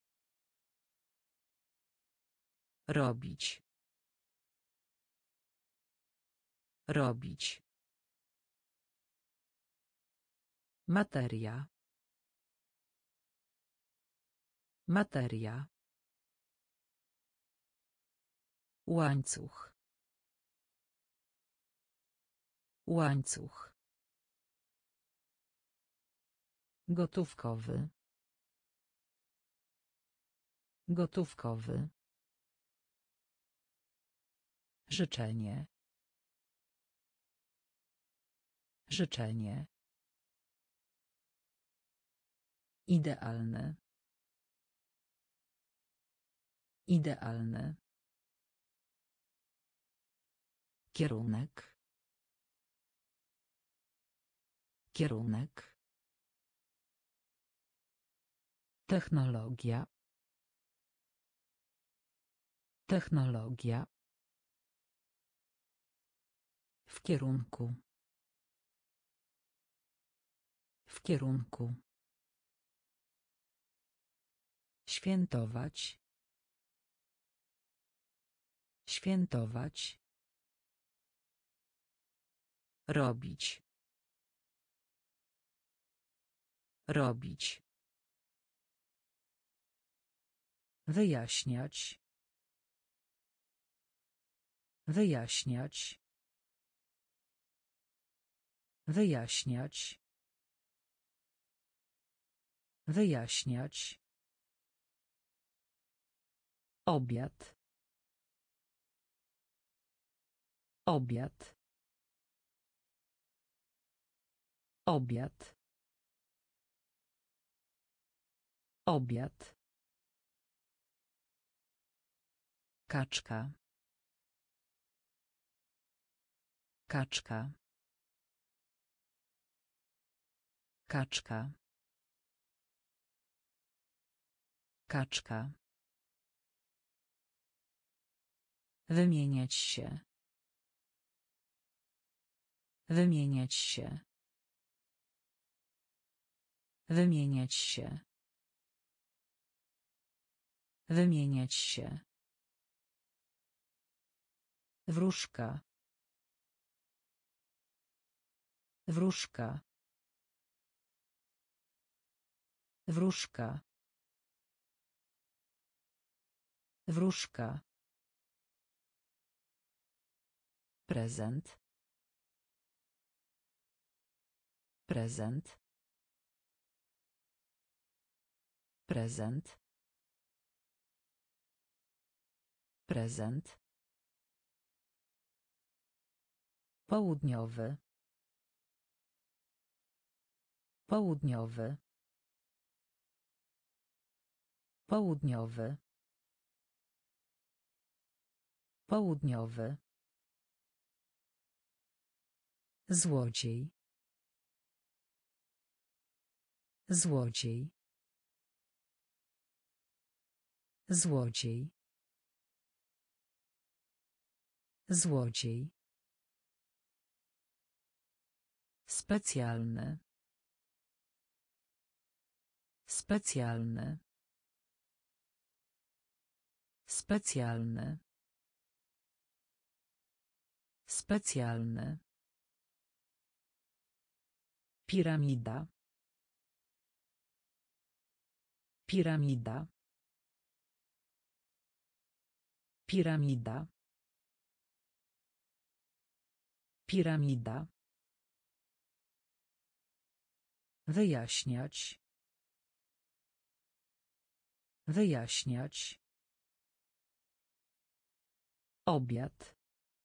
Robić. Robić. Materia. Materia. Łańcuch. Łańcuch. Gotówkowy. Gotówkowy. Życzenie. Życzenie. Idealne. Idealne. Kierunek. Kierunek. Technologia. Technologia. W kierunku. W kierunku. Świętować. Świętować. Robić. Robić. Wyjaśniać. Wyjaśniać. Wyjaśniać. Wyjaśniać. Obiad. Obiad. Obiad. Obiad. Kaczka. Kaczka. Kaczka. Kaczka. Wymieniać się. Wymieniać się. Wymieniać się. Wymieniać się. Wróżka. Wróżka. Wróżka. Wróżka. Prezent. Prezent. Prezent. Prezent. Południowy. Południowy. Południowy. Południowy. Złodziej. Złodziej. Złodziej. Złodziej. Specjalny. Specjalny. Specjalny. Specjalny. Piramida. Piramida. Piramida. Piramida. Wyjaśniać. Wyjaśniać. Obiad.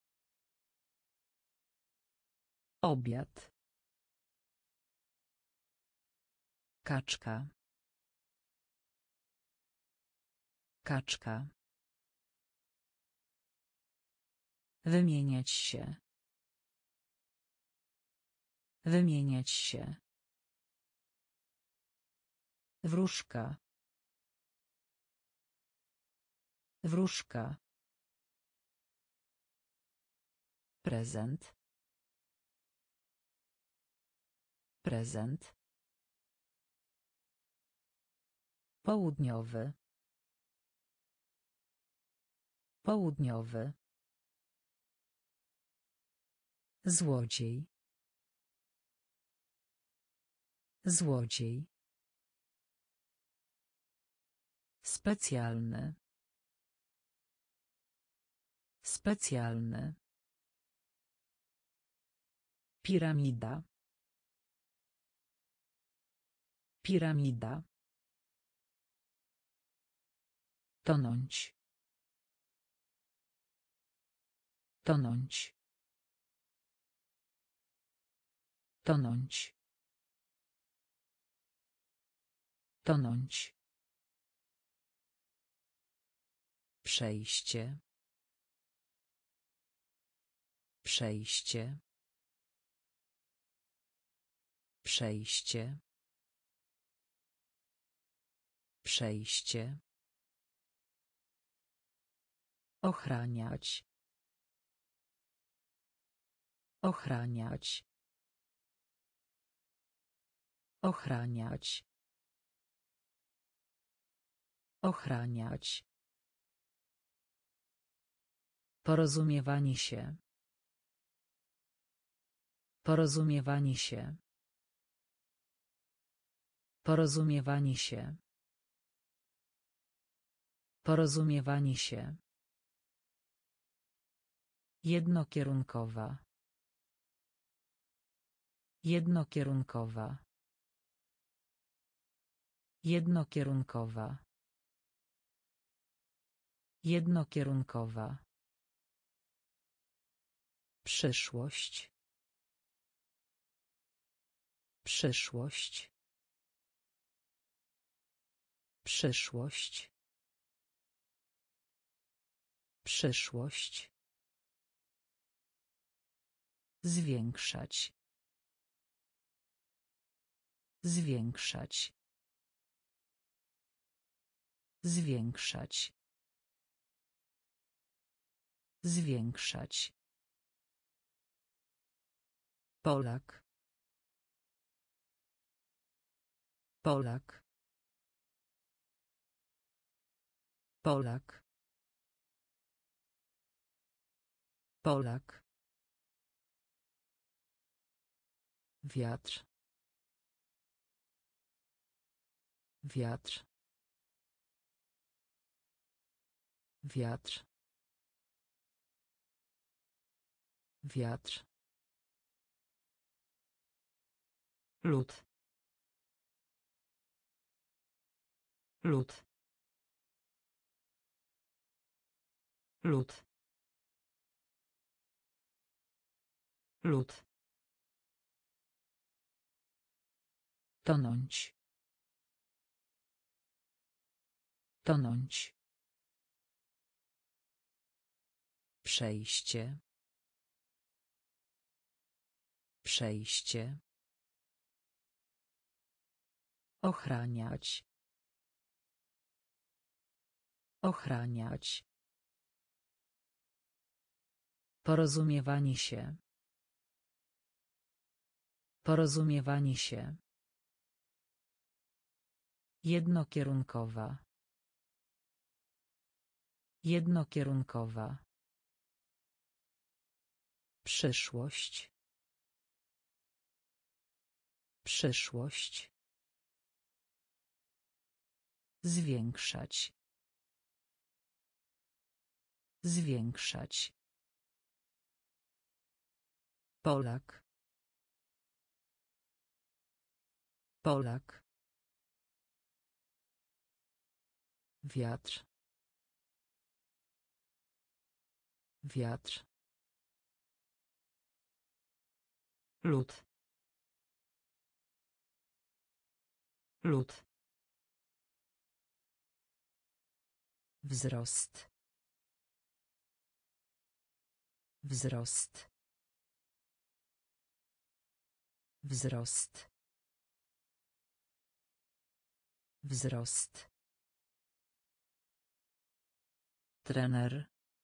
Obiad. Kaczka. Kaczka. Wymieniać się. Wymieniać się. Wróżka. Wróżka. Prezent. Prezent. Południowy. Południowy. Złodziej. Złodziej. Specjalny. Specjalny. Piramida. Piramida. Tonąć. Tonąć. Tonąć. Tonąć. Przejście. Przejście. Przejście. Przejście. Ochraniać. Ochraniać. Ochraniać. Ochraniać. Porozumiewanie się. Porozumiewanie się. Porozumiewanie się. Porozumiewanie się. Jednokierunkowa. Jednokierunkowa. Jednokierunkowa. Jednokierunkowa. Przyszłość. Przyszłość. Przyszłość. Przyszłość. Zwiększać. Zwiększać. Zwiększać. Zwiększać. Polak. Polak. Polak. Polak. Wiatr. Wiatr. Wiatr. Wiatr. Lód. Lód. Lód. Lód. Tonąć. Tonąć. Przejście. Przejście. Ochraniać. Ochraniać. Porozumiewanie się. Porozumiewanie się. Jednokierunkowa. Jednokierunkowa. Przyszłość. Przyszłość. Zwiększać. Zwiększać. Polak. Polak. Wiatr. Wiatr. Lód. Lód. Wzrost. Wzrost. Wzrost. Wzrost. Trener.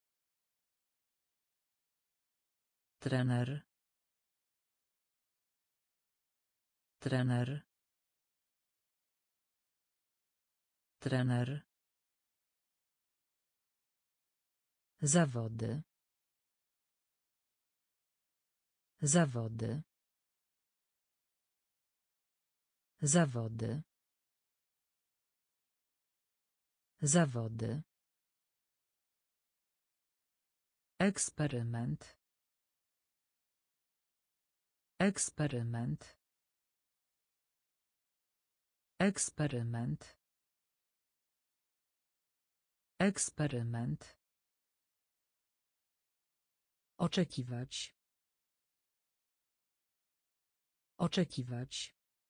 Trener. Trener. Trener. Zawody. Zawody. Zawody. Zawody. Eksperyment. Eksperyment. Eksperyment. Eksperyment. Oczekiwać. Oczekiwać.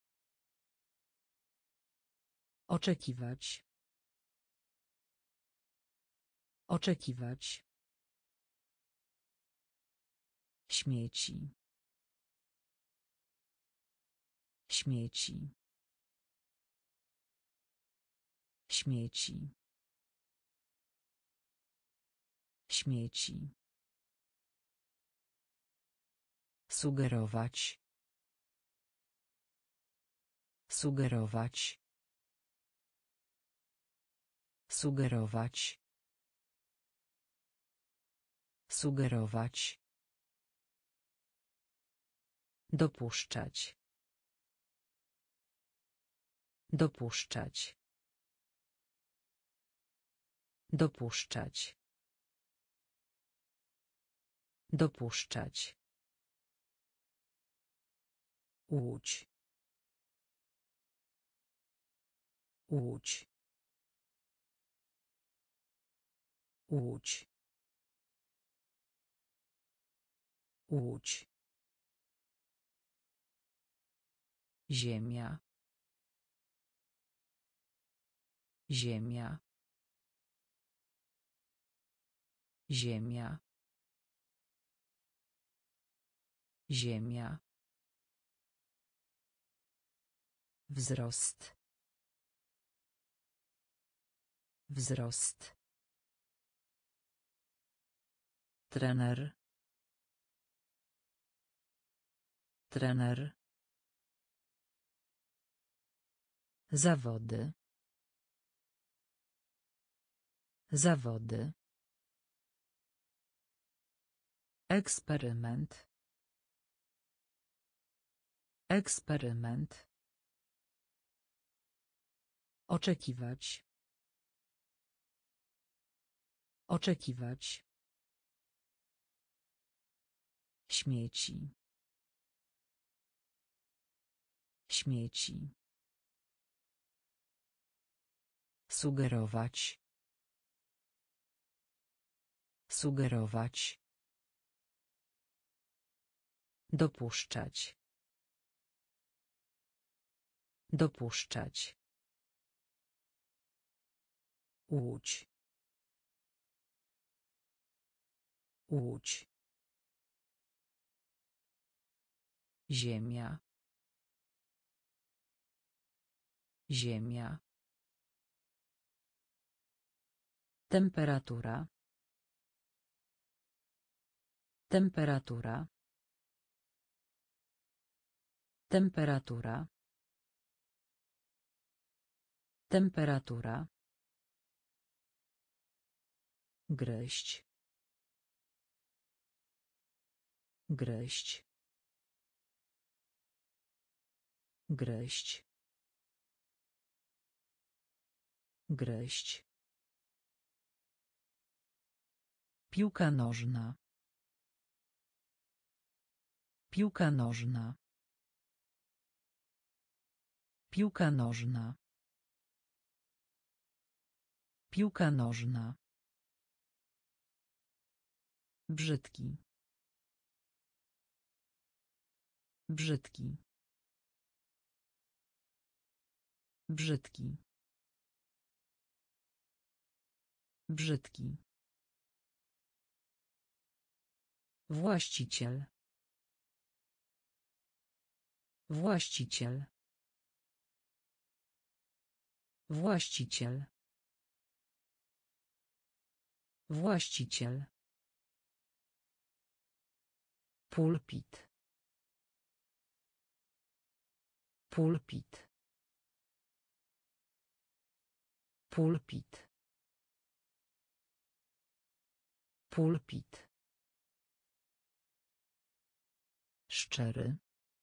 Oczekiwać. Oczekiwać. Śmieci. Śmieci. Śmieci. Śmieci. Sugerować. Sugerować. Sugerować. Sugerować. Dopuszczać. Dopuszczać. Dopuszczać. Dopuszczać. Łódź. Łódź. Łódź. Łódź. Ziemia. Ziemia. Ziemia. Ziemia. Wzrost. Wzrost. Trener. Trener. Zawody. Zawody. Eksperyment. Eksperyment. Oczekiwać. Oczekiwać. Śmieci. Śmieci. Sugerować. Sugerować. Dopuszczać. Dopuszczać. Łódź. Łódź. Ziemia. Ziemia. Temperatura. Temperatura. Temperatura. Temperatura. Gryźć. Gryźć. Gryźć. Gryźć. Piłka nożna. Piłka nożna. Piłka nożna. Piłka nożna. Brzydki. Brzydki. Brzydki. Brzydki. Właściciel. Właściciel. Właściciel. Właściciel. Pulpit. Pulpit. Pulpit. Pulpit. Szczery.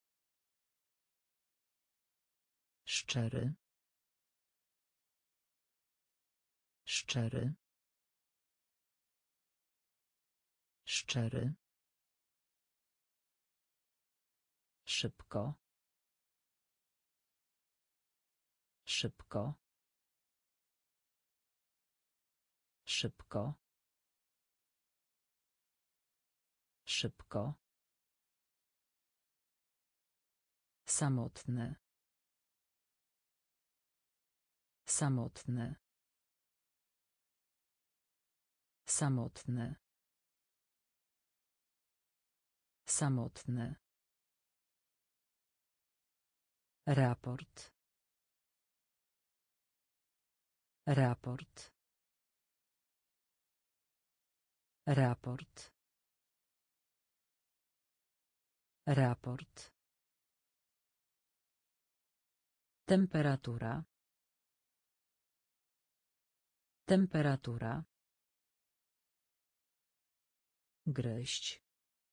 Szczery. Szczery. Szczery. Szybko. Szybko. Szybko. Szybko. Samotny. Samotny. Samotny. Samotny. Raport. Raport. Raport. Raport. Temperatura. Temperatura. Gryźć.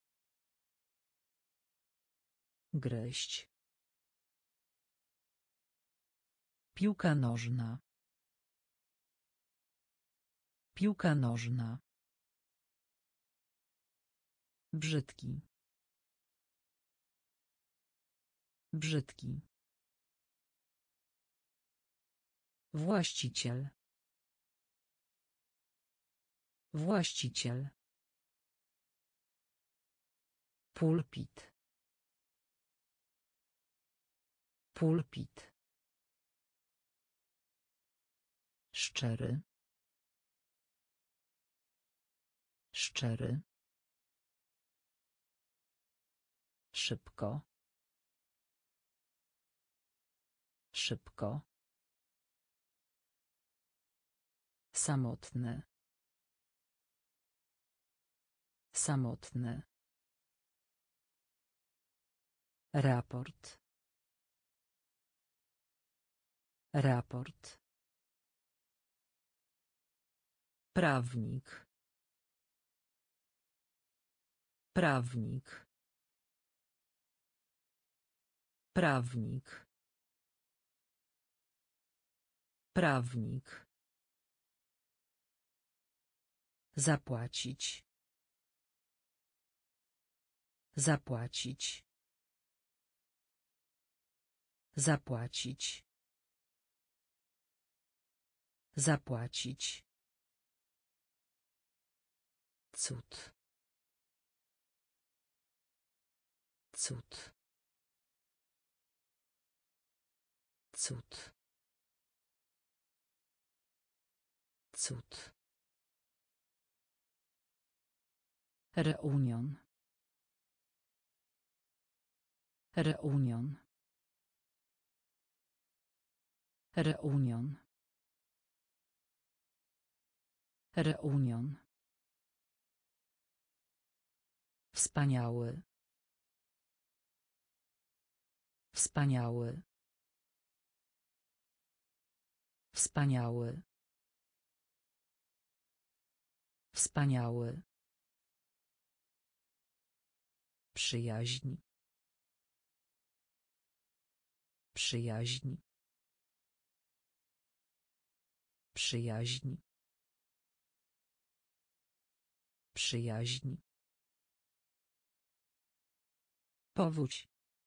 Gryźć. Piłka nożna. Piłka nożna. Brzydki. Brzydki. Właściciel. Właściciel. Pulpit. Pulpit. Szczery. Szczery. Szybko. Szybko. Samotny. Samotny. Raport. Raport. Prawnik. Prawnik. Prawnik. Prawnik. Zapłacić. Zapłacić. Zapłacić. Zapłacić. Cud. Cud. Cud. Cud. Reunion. Reunion. Reunion. Reunion. Wspaniały. Wspaniały. Wspaniały. Wspaniały. Przyjaźń. Przyjaźń. Przyjaźń. Przyjaźń. Powódź.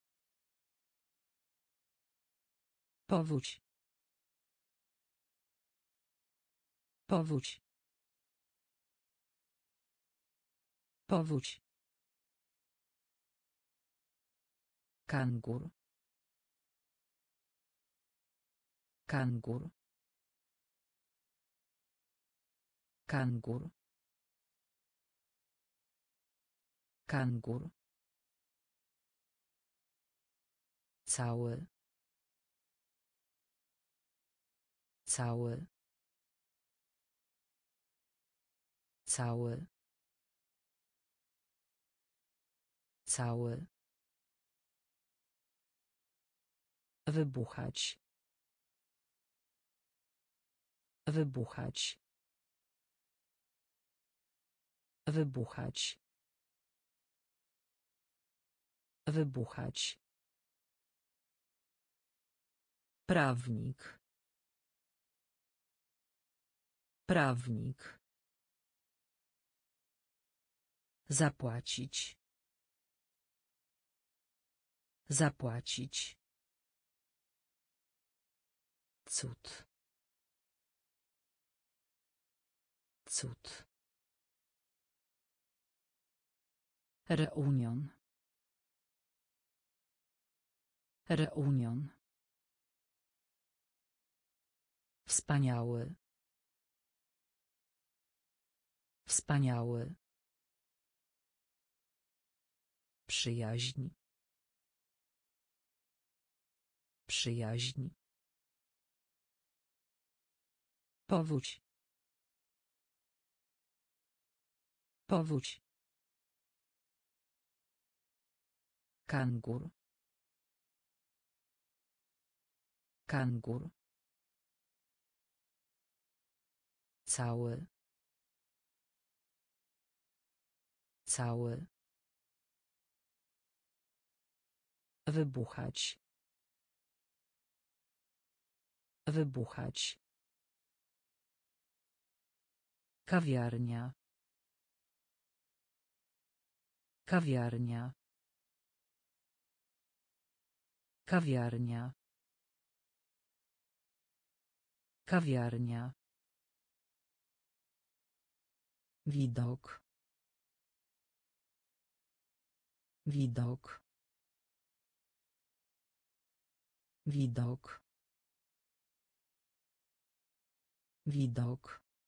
Powódź. Powódź. Powódź. Kangur. Kangur. Kangur. Kangur. Cały. Cały. Cały. Cały. Wybuchać. Wybuchać. Wybuchać. Wybuchać. Prawnik. Prawnik. Zapłacić. Zapłacić. Cud. Cud. Reunion. Reunion. Wspaniały. Wspaniały. Przyjaźń. Przyjaźń. Powódź. Powódź. Kangur. Kangur. Cały. Cały. Wybuchać. Wybuchać. Kawiarnia. Kawiarnia. Kawiarnia. Kawiarnia. Widok. Widok. Widok. Widok.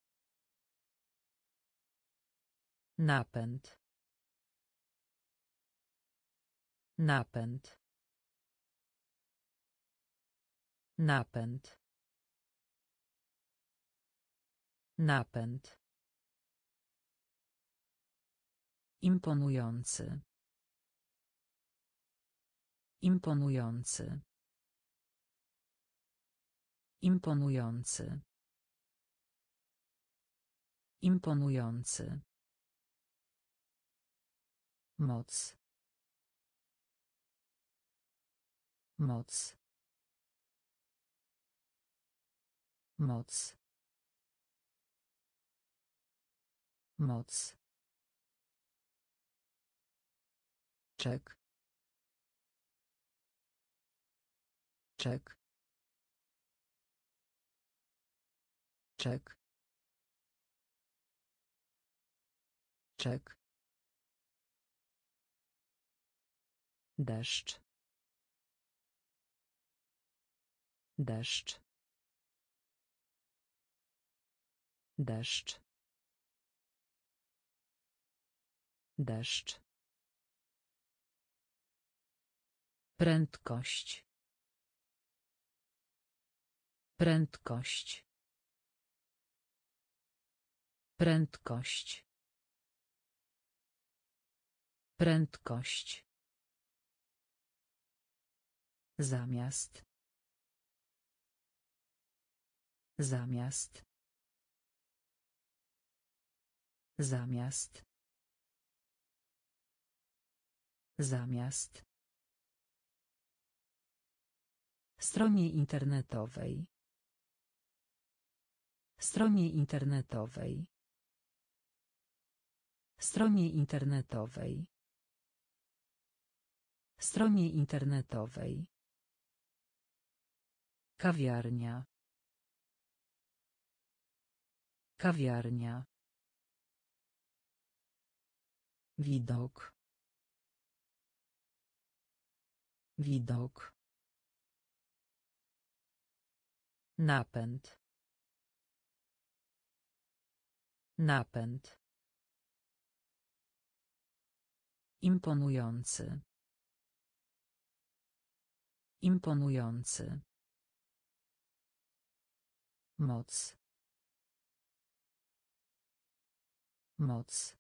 Napęd. Napęd. Napęd. Napęd. Imponujący. Imponujący. Imponujący. Imponujący. Moc. Moc. Moc. Moc. Czek. Czek. Czek. Czek. Deszcz. Deszcz. Deszcz. Deszcz. Prędkość. Prędkość. Prędkość. Prędkość. Zamiast. Zamiast. Zamiast. Zamiast. Stronie internetowej. Stronie internetowej. Stronie internetowej. Stronie internetowej. Kawiarnia. Kawiarnia. Widok. Widok. Napęd. Napęd. Imponujący. Imponujący. Moc. Moc.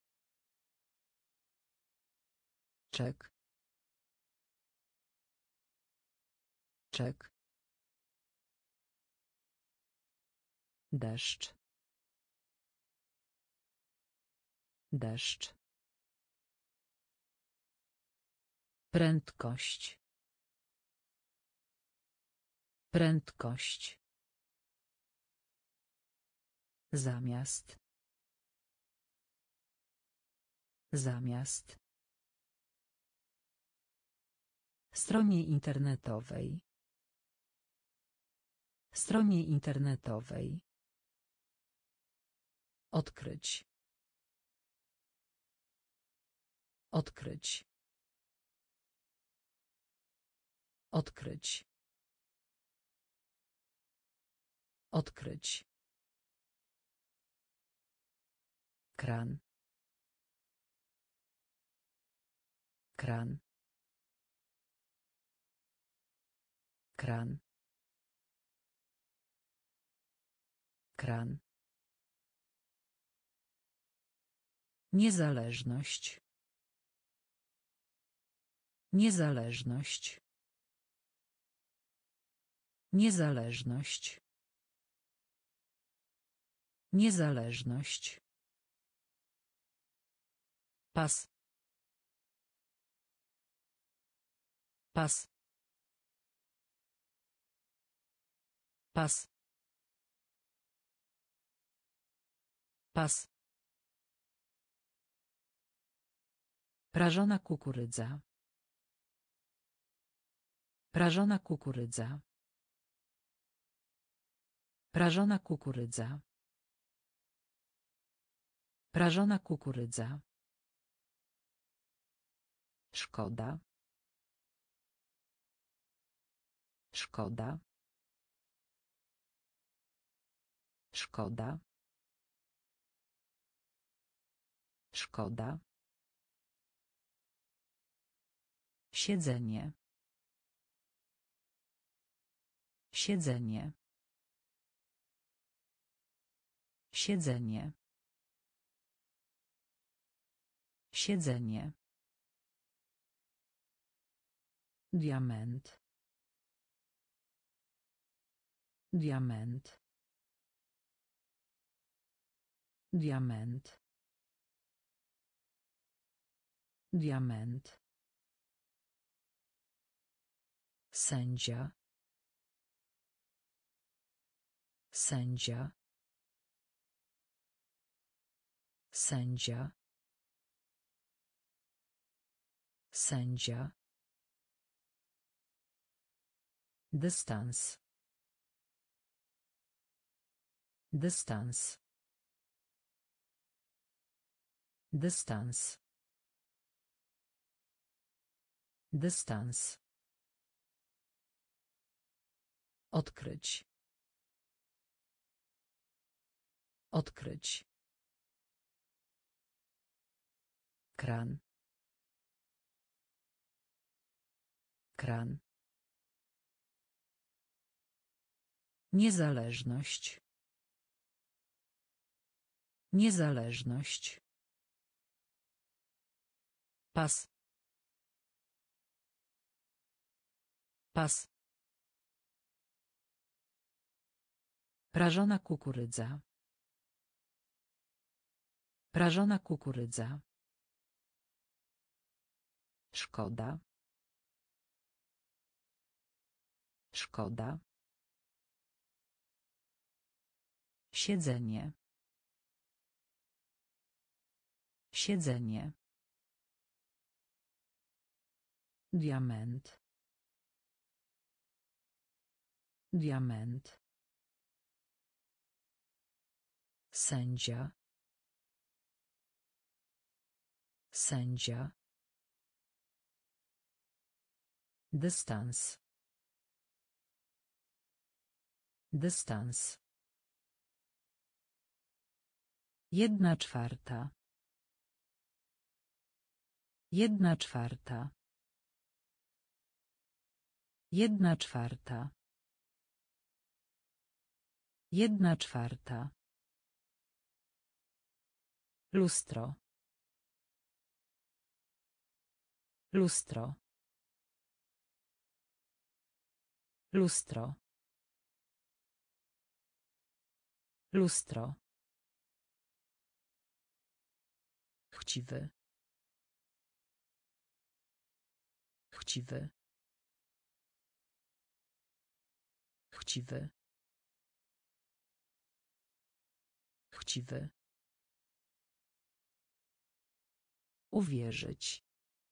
Czek. Czek. Deszcz. Deszcz. Prędkość. Prędkość. Zamiast. Zamiast. Stronie internetowej. Stronie internetowej. Odkryć. Odkryć. Odkryć. Odkryć. Kran. Kran. Kran. Kran. Niezależność. Niezależność. Niezależność. Niezależność. Pas. Pas. Pas. Pas. Prażona kukurydza. Prażona kukurydza. Prażona kukurydza. Prażona kukurydza. Szkoda. Szkoda. Szkoda. Szkoda. Siedzenie. Siedzenie. Siedzenie. Siedzenie. Diament. Diament. Diament. Diament. Sędzia. Sędzia. Sędzia. Sędzia. Dystans. Dystans. Dystans. Dystans. Odkryć. Odkryć. Kran. Kran. Niezależność. Niezależność. Pas. Pas. Prażona kukurydza. Prażona kukurydza. Szkoda. Szkoda. Siedzenie. Siedzenie. Diament. Diament. Sędzia. Sędzia. Dystans. Dystans. 1/4. 1/4. 1/4. 1/4. Lustro. Lustro. Lustro. Lustro. Chciwy. Chciwy. Chciwy. Chciwy. Uwierzyć.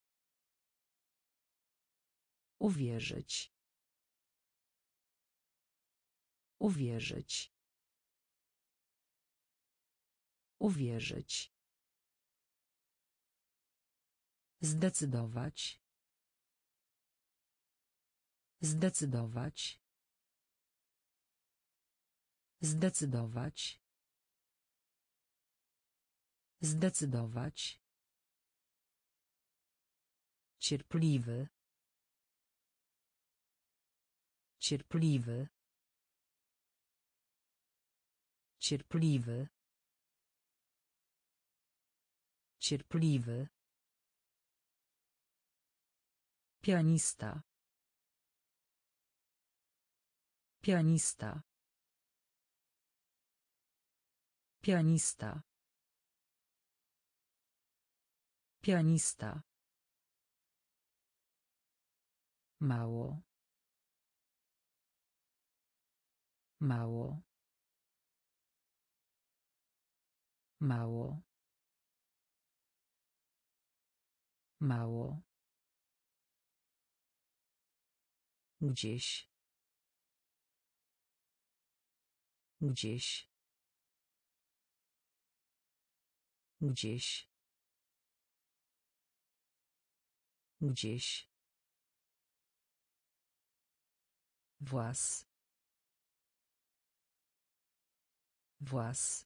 Uwierzyć. Uwierzyć. Uwierzyć. Zdecydować. Zdecydować. Zdecydować. Zdecydować. Cierpliwy. Cierpliwy. Cierpliwy. Cierpliwy. Pianista. Pianista. Pianista. Pianista. Mało. Mało. Mało. Mało. Gdzieś. Gdzieś. Gdzieś. Gdzieś. Włas. Włas.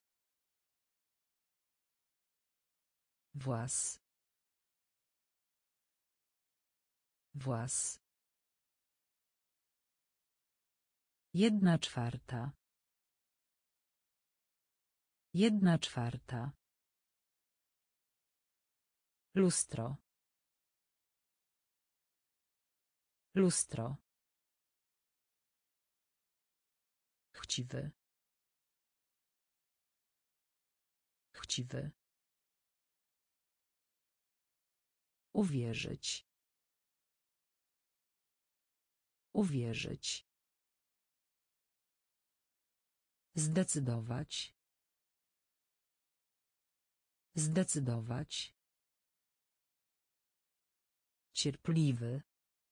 Włas. Włas. 1/4. 1/4. Lustro. Lustro. Chciwy. Chciwy. Uwierzyć. Uwierzyć. Zdecydować. Zdecydować. Cierpliwy.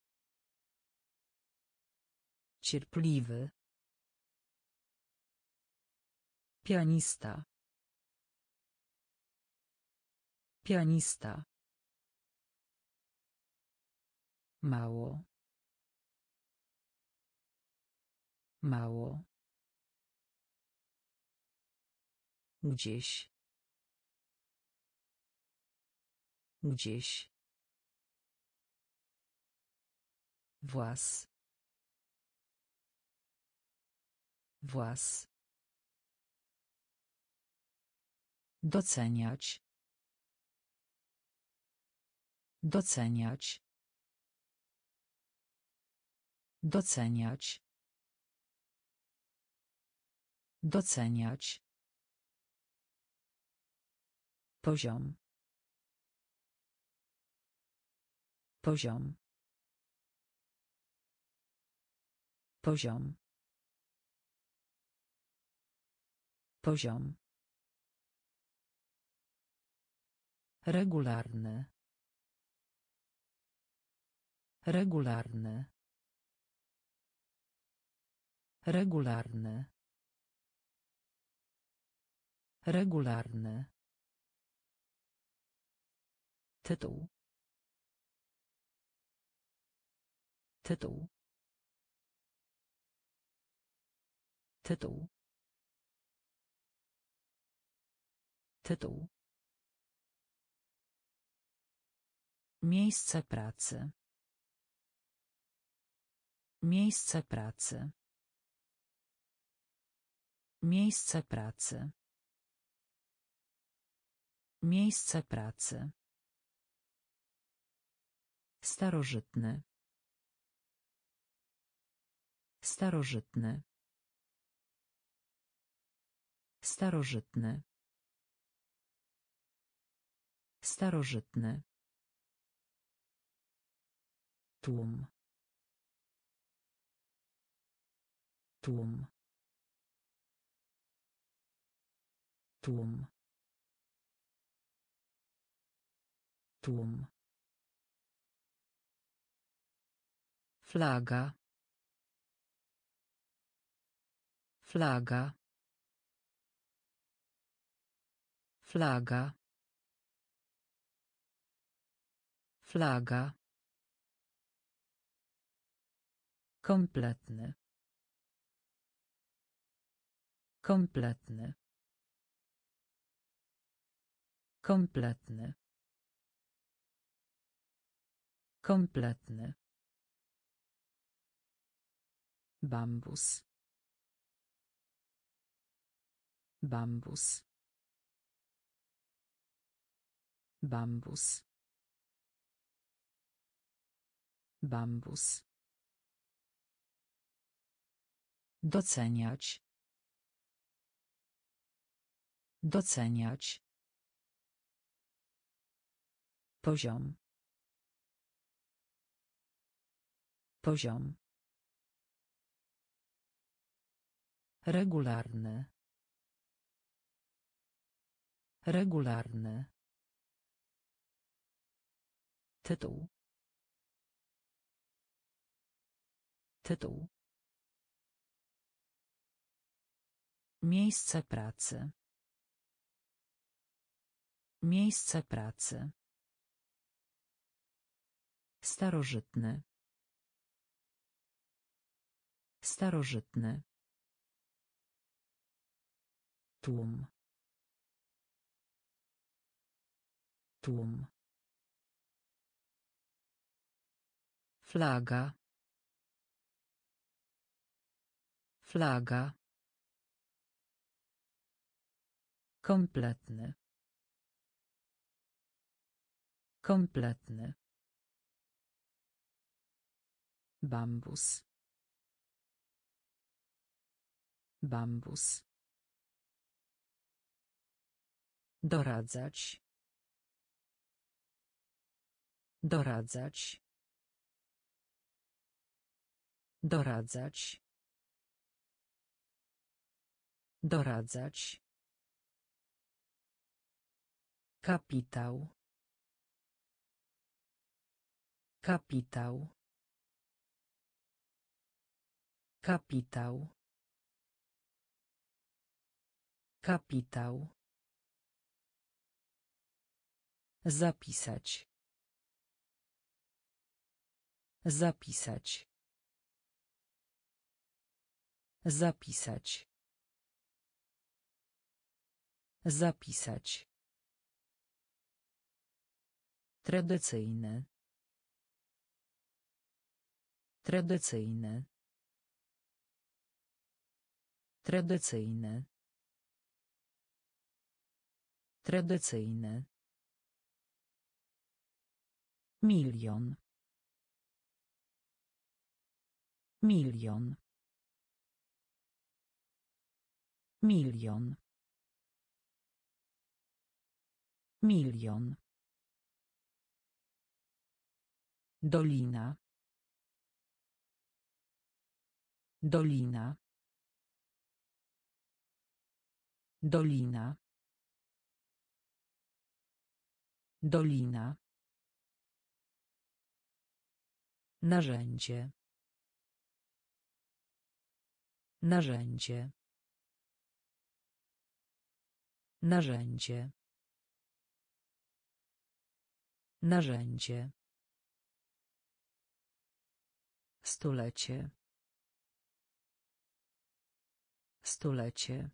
Cierpliwy. Pianista. Pianista. Mało. Mało. Gdzieś. Gdzieś. Włas. Włas. Doceniać. Doceniać. Doceniać. Doceniać. Poziom. Poziom. Poziom. Poziom. Regularny. Regularny. Regularny. Regularny. Tytuł. Tytuł. Tytuł. Tytuł. Miejsce pracy. Miejsce pracy. Miejsce pracy. Miejsce pracy. Starożytny. Starożytny. Starożytny. Starożytny. Tłum. Tłum. Tłum. Tłum. Flaga. Flaga. Flaga. Flaga. Kompletny. Kompletny. Kompletny. Kompletny. Bambus. Bambus. Bambus. Bambus. Doceniać. Doceniać. Poziom. Poziom. Regularny. Regularny. Tytuł. Tytuł. Miejsce pracy. Miejsce pracy. Starożytny. Starożytny. Tłum. Tłum. Flaga. Flaga. Kompletny. Kompletny. Bambus. Bambus. Doradzać. Doradzać. Doradzać. Doradzać. Kapitał. Kapitał. Kapitał. Kapitał. Zapisać. Zapisać. Zapisać. Zapisać. Tradycyjny. Tradycyjny. Tradycyjny. Tradycyjny. Milion. Milion. Milion. Milion. Dolina. Dolina. Dolina. Dolina. Narzędzie. Narzędzie. Narzędzie. Narzędzie. Stulecie. Stulecie.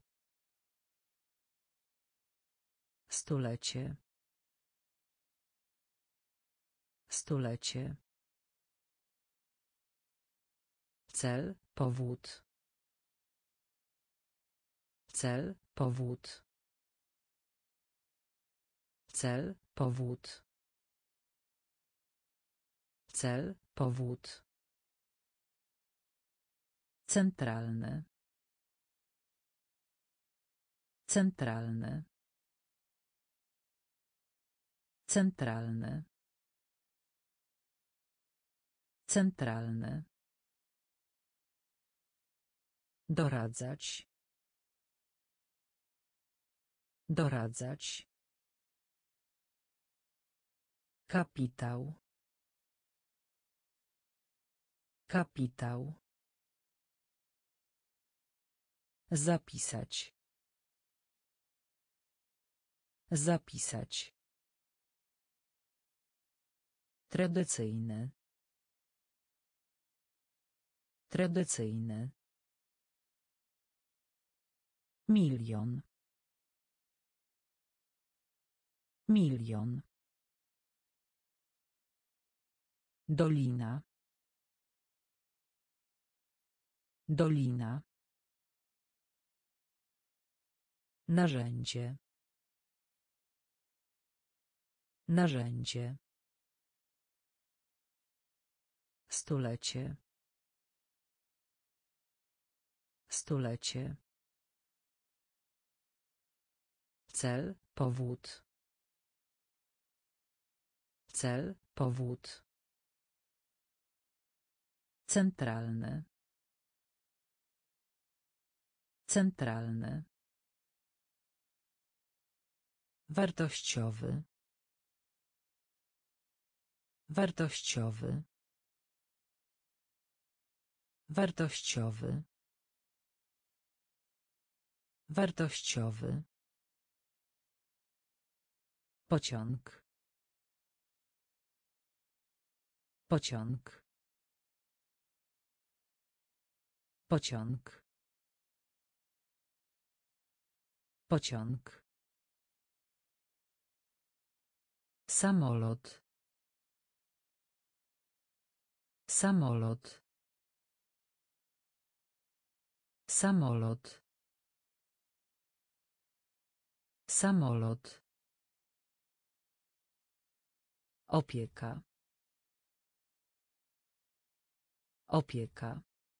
Stulecie. Stulecie. Cel, powód. Cel, powód. Cel, powód. Cel, powód. Centralny. Centralny. Centralny. Centralny. Doradzać. Doradzać. Kapitał. Kapitał. Zapisać. Zapisać. Tradycyjny. Tradycyjny. Milion. Milion. Dolina. Dolina. Narzędzie. Narzędzie. Stulecie. Stulecie. Cel, powód. Cel, powód. Centralny. Centralny. Wartościowy. Wartościowy. Wartościowy. Wartościowy. Pociąg. Pociąg. Pociąg. Pociąg. Samolot. Samolot. Samolot. Samolot. Opieka. Opieka.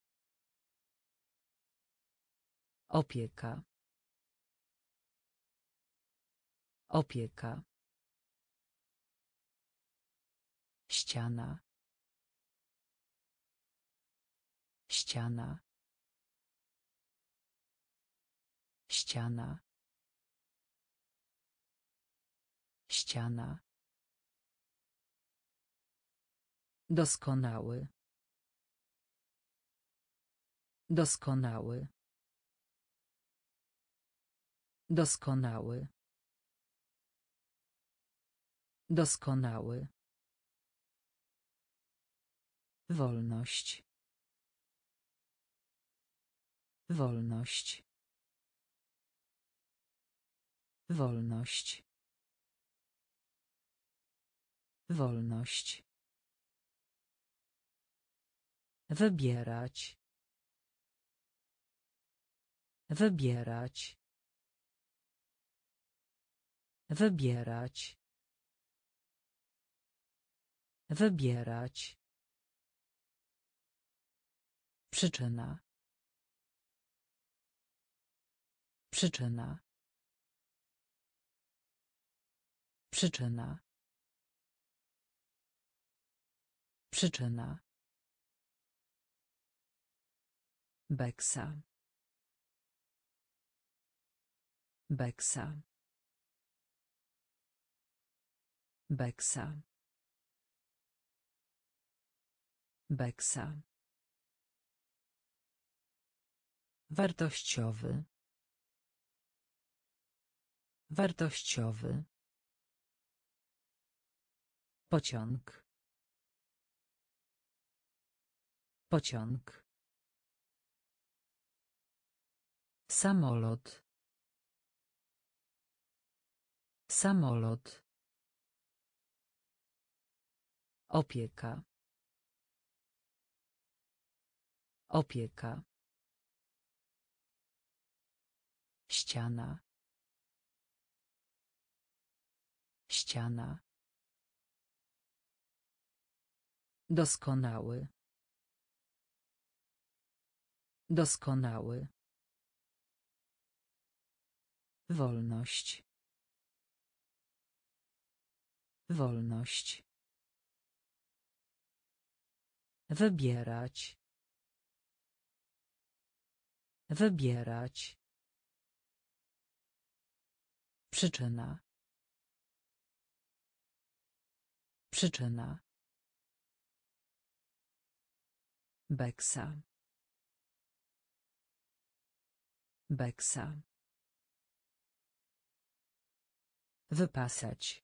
Opieka. Opieka. Ściana. Ściana. Ściana. Ściana. Doskonały. Doskonały. Doskonały. Doskonały. Wolność. Wolność. Wolność. Wolność. Wybierać. Wybierać. Wybierać. Wybierać. Przyczyna. Przyczyna. Przyczyna. Przyczyna. Beksa. Beksa. Beksa. Beksa. Wartościowy. Wartościowy. Pociąg. Pociąg. Samolot. Samolot. Opieka. Opieka. Ściana. Ściana. Doskonały. Doskonały. Wolność. Wolność. Wybierać. Wybierać. Przyczyna. Przyczyna. Beksa. Beksa. Wypasać.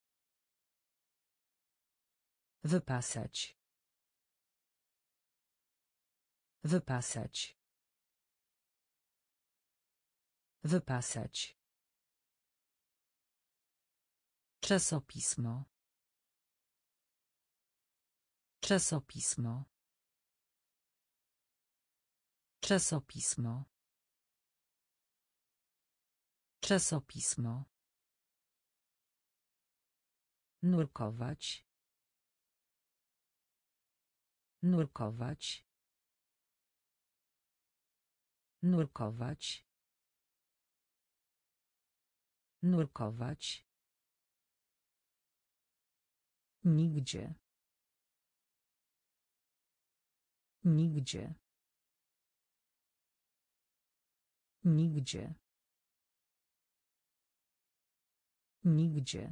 Wypasać. Wypasać. Wypasać. Czasopismo. Czasopismo. Czasopismo. Czasopismo. Nurkować. Nurkować. Nurkować. Nurkować. Nigdzie. Nigdzie. Nigdzie. Nigdzie.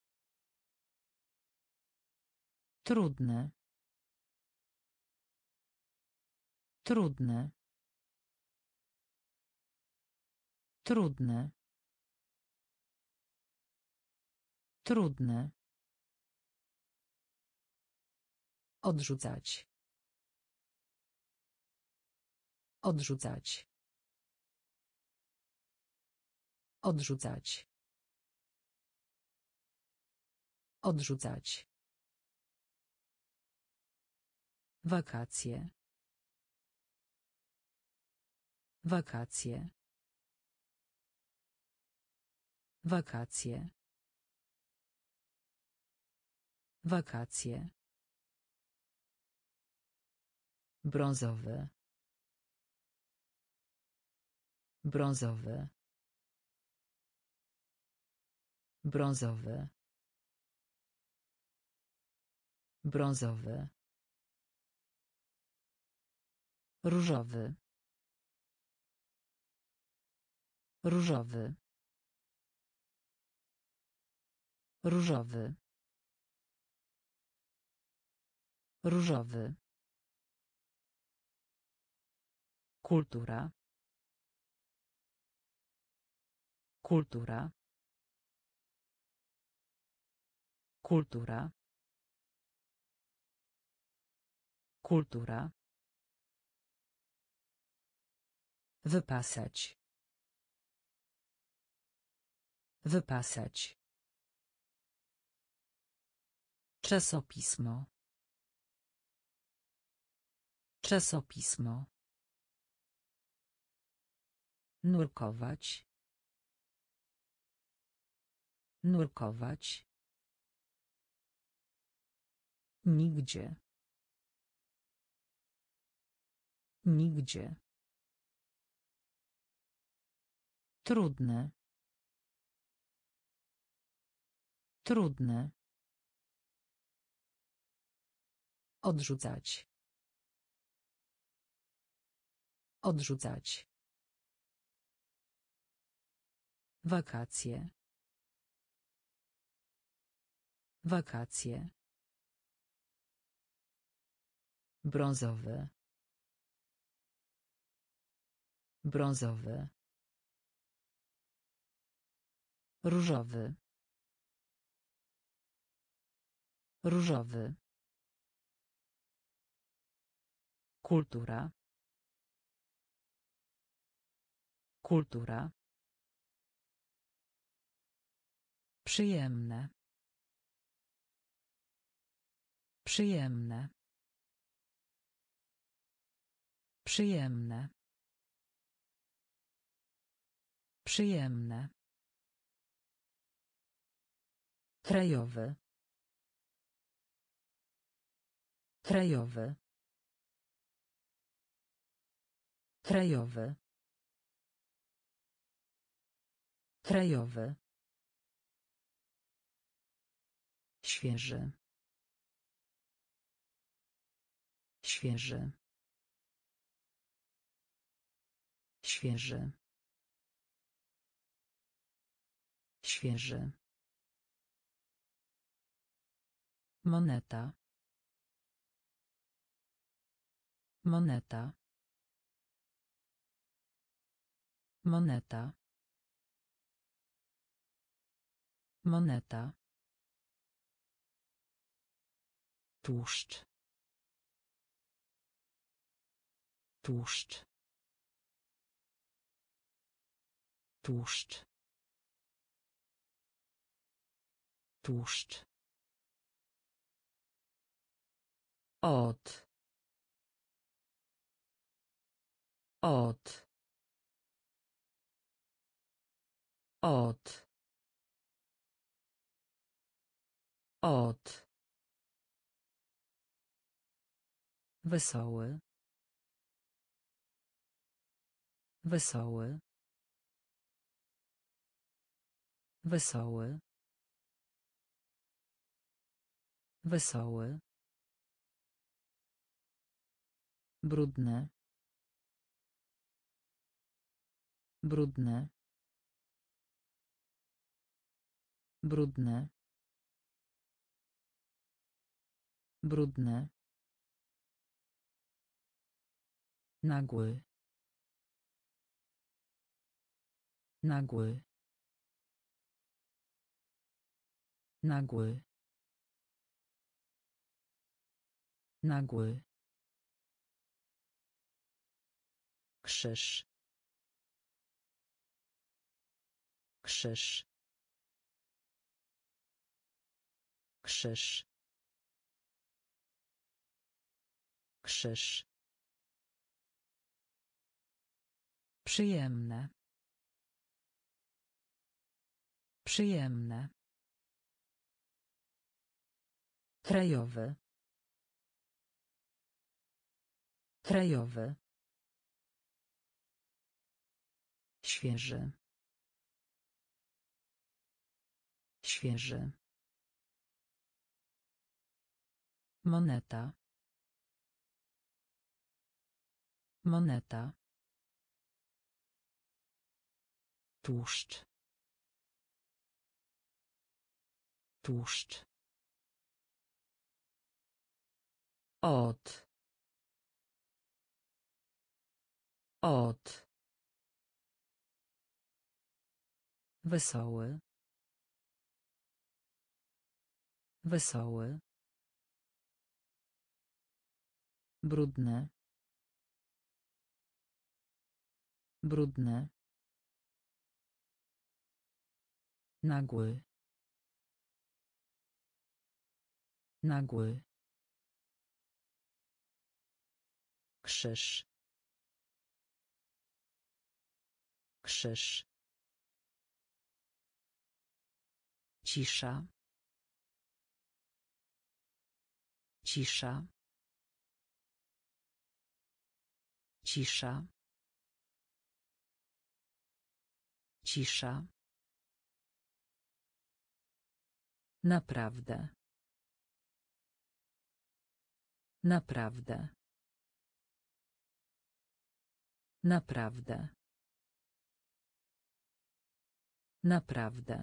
Trudne. Trudne. Trudne. Trudne. Odrzucać. Odrzucać. Odrzucać. Odrzucać. Wakacje. Wakacje. Wakacje. Wakacje. Brązowy. Brązowy. Brązowy. Brązowy. Różowy. Różowy. Różowy. Różowy. Kultura. Kultura. Kultura. Kultura. Wypasać. Wypasać. Czasopismo. Czasopismo. Nurkować. Nurkować. Nigdzie. Nigdzie. Trudne. Trudne. Odrzucać. Odrzucać. Wakacje. Wakacje. Brązowy. Brązowy. Różowy. Różowy. Kultura. Kultura. Przyjemne. Przyjemne. Przyjemne. Przyjemne. Krajowy. Krajowy. Krajowy. Krajowy. Świeży. Świeży. Świeży. Świeży. Moneta. Moneta. Moneta. Moneta. Tłuszcz. Tłuszcz. Tłuszcz. Tłuszcz. Od. Od. Od. Od. Wesoły. Wesoły. Wesoły. Wesoły. Brudne. Brudne. Brudne. Brudne. Nagły. Nagły. Nagły. Nagły. Krzyż. Krzyż. Krzyż. Krzyż. Przyjemne. Przyjemne. Krajowy. Krajowy. Świeży. Świeży. Moneta. Moneta. Tłuszcz. Tłuszcz. Od. Od. Wesoły. Wesoły. Brudne. Brudne. Nagły. Nagły. Krzyż. Krzyż. Cisza. Cisza. Cisza. Cisza. Naprawdę. Naprawdę. Naprawdę. Naprawdę.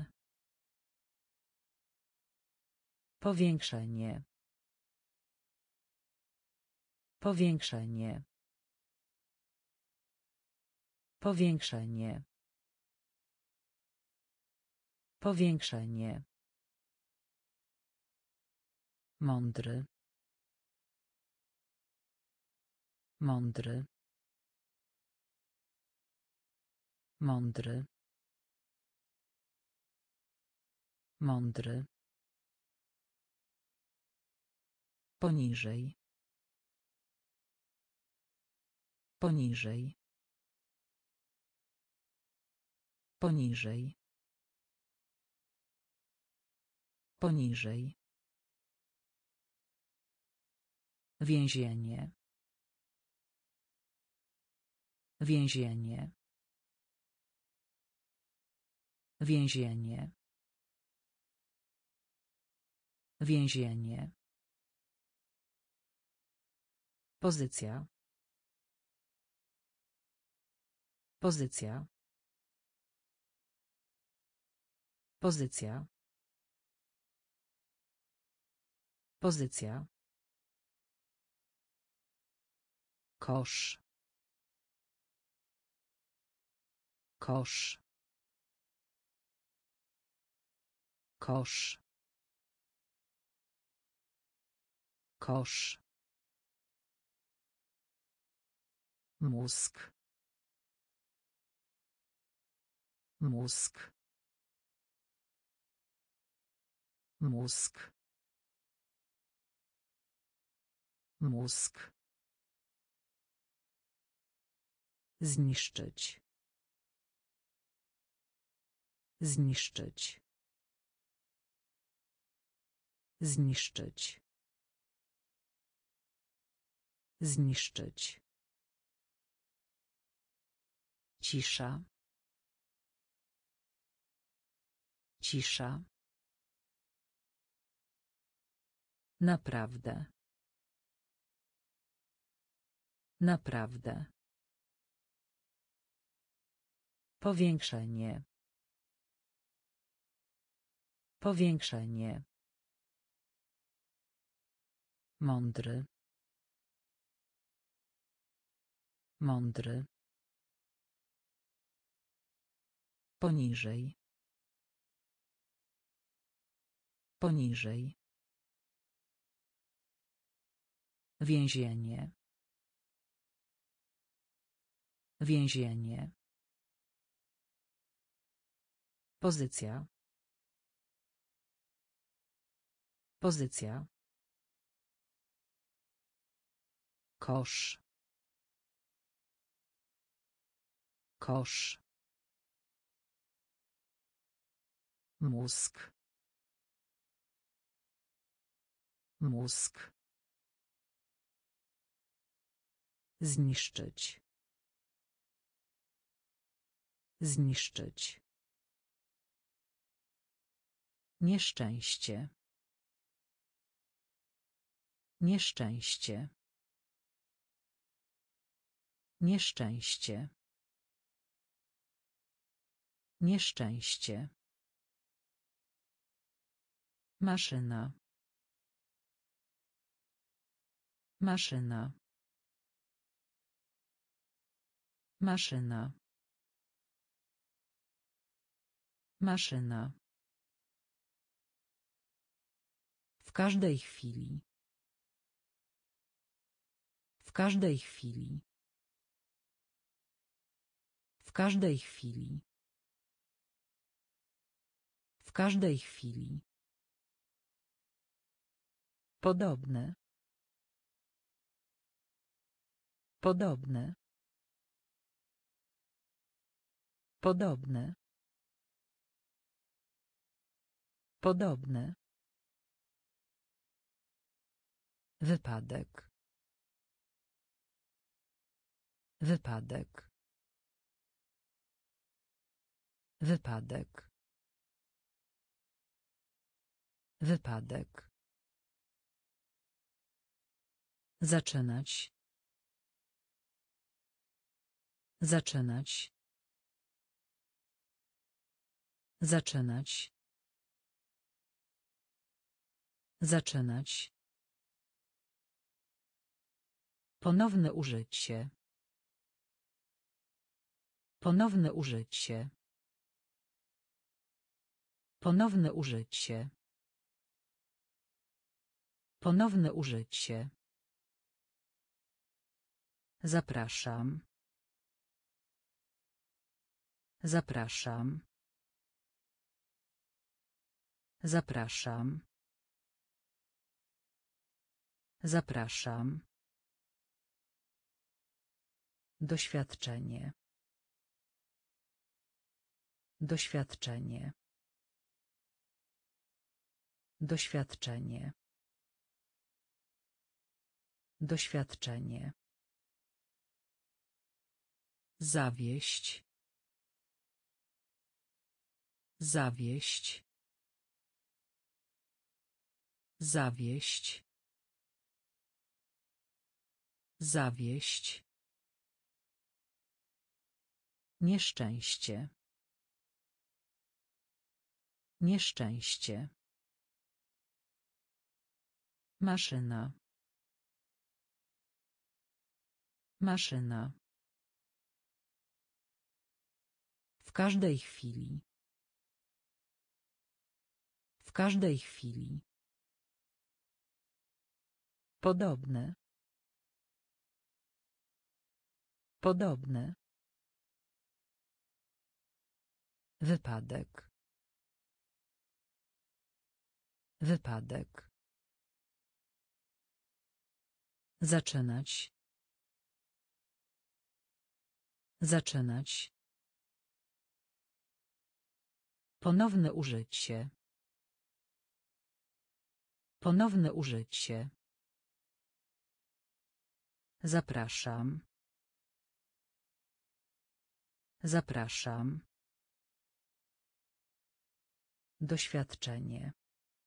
Powiększenie. Powiększenie. Powiększenie. Powiększenie. Mądry. Mądry. Mądry. Mądry. Poniżej. Poniżej. Poniżej. Poniżej. Więzienie. Więzienie. Więzienie. Więzienie. Pozycja. Pozycja. Pozycja. Pozycja. Kosz. Kosz. Kosz. Kosz. Mózg. Mózg. Mózg. Mózg. Zniszczyć. Zniszczyć. Zniszczyć. Zniszczyć. Cisza. Cisza. Naprawdę. Naprawdę. Powiększenie. Powiększenie. Mądry. Mądry. Poniżej. Poniżej. Więzienie. Więzienie. Pozycja. Pozycja. Kosz. Kosz. Mózg. Mózg. Zniszczyć. Zniszczyć. Nieszczęście. Nieszczęście. Nieszczęście. Nieszczęście. Maszyna. Maszyna. Maszyna. Maszyna. W każdej chwili. W każdej chwili. W każdej chwili. W każdej chwili. Podobne. Podobne. Podobne. Podobne. Wypadek. Wypadek. Wypadek. Wypadek. Zaczynać. Zaczynać. Zaczynać. Zaczynać. Ponowne użycie. Ponowne użycie. Ponowne użycie. Ponowne użycie. Zapraszam. Zapraszam. Zapraszam. Zapraszam. Doświadczenie. Doświadczenie. Doświadczenie. Doświadczenie. Zawieść. Zawieść. Zawieść. Zawieść. Nieszczęście. Nieszczęście. Maszyna. Maszyna. W każdej chwili. W każdej chwili. Podobne. Podobne. Wypadek. Wypadek. Zaczynać. Zaczynać. Ponowne użycie. Ponowne użycie. Zapraszam. Zapraszam. Doświadczenie.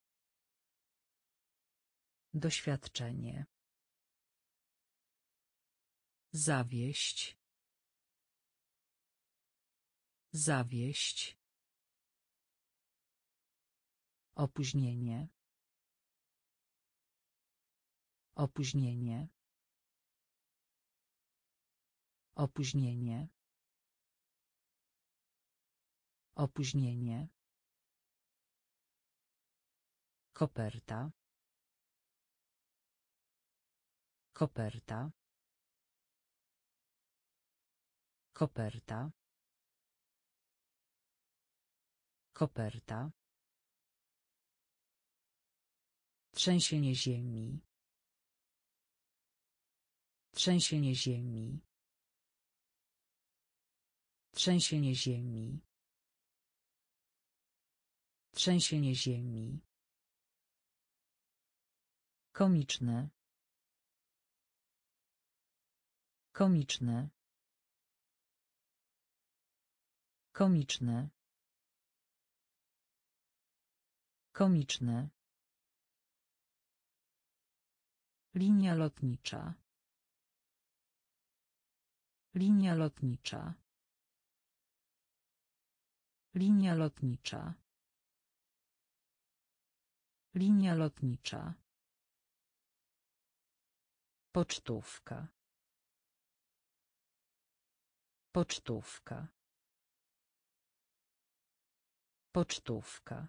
Doświadczenie. Zawieść. Zawieść. Opóźnienie. Opóźnienie. Opóźnienie. Opóźnienie. Koperta. Koperta. Koperta. Koperta. Trzęsienie ziemi. Trzęsienie ziemi. Trzęsienie ziemi. Trzęsienie ziemi. Komiczne. Komiczne. Komiczne. Komiczne. Linia lotnicza. Linia lotnicza. Linia lotnicza. Linia lotnicza. Pocztówka. Pocztówka. Pocztówka.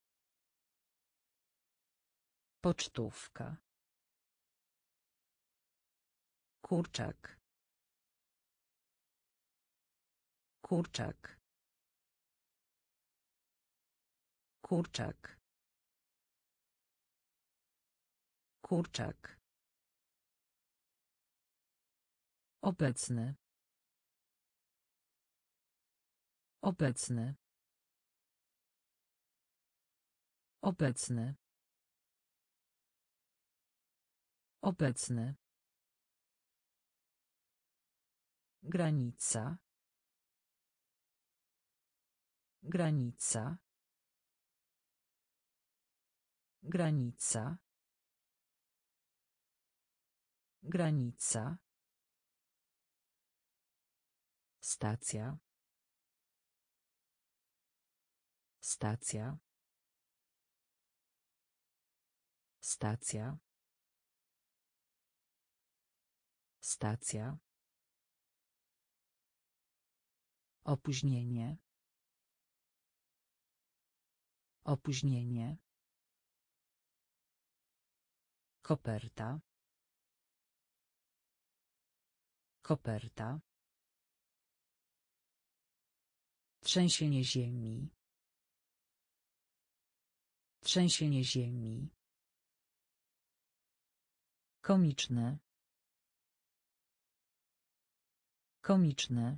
Pocztówka. Kurczak. Kurczak. Kurczak. Kurczak. Obecny. Obecny. Obecny. Obecny. Granica. Granica. Granica. Granica. Stacja. Stacja. Stacja. Stacja. Opóźnienie. Opóźnienie. Koperta. Koperta. Trzęsienie ziemi. Trzęsienie ziemi. Komiczne. Komiczne.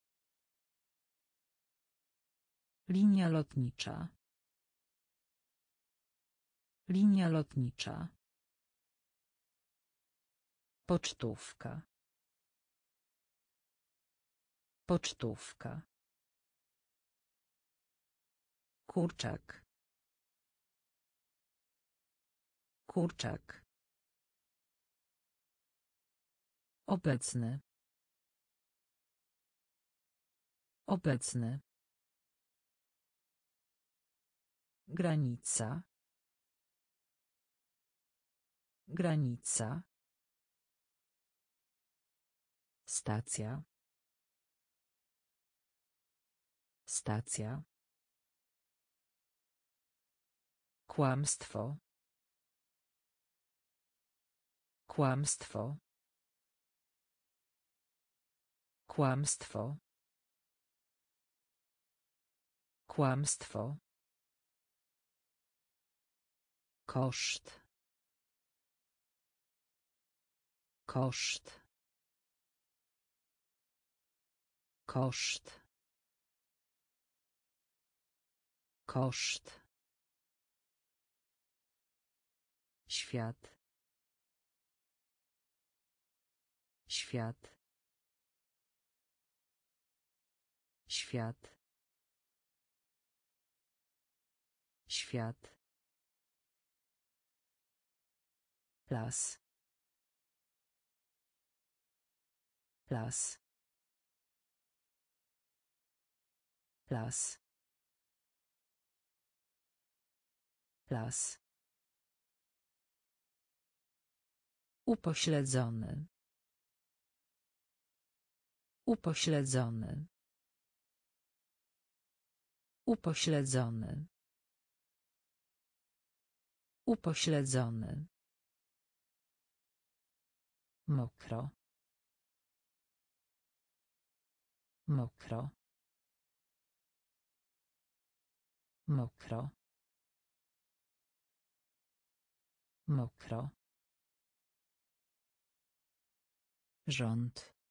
Linia lotnicza. Linia lotnicza. Pocztówka. Pocztówka. Kurczak. Kurczak. Obecny. Obecny. Granica. Granica. Stacja. Stacja. Kłamstwo. Kłamstwo. Kłamstwo. Kłamstwo. Koszt. Koszt. Koszt. Koszt. Świat. Świat. Świat. Świat. Las. Las. Las. Las. Upośledzony. Upośledzony. Upośledzony. Upośledzony. Mokro. Mokro. Mokro. Mokro. Rząd.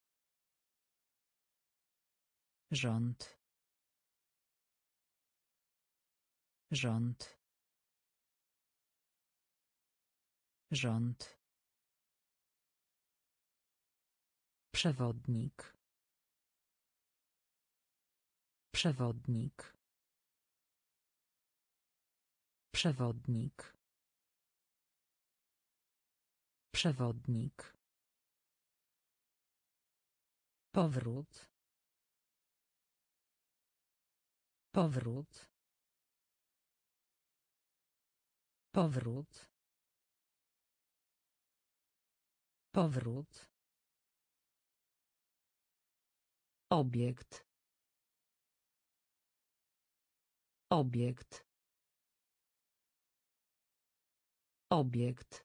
Rząd. Rząd. Rząd. Przewodnik. Przewodnik. Przewodnik. Przewodnik. Powrót. Powrót. Powrót. Powrót. Obiekt. Obiekt. Obiekt.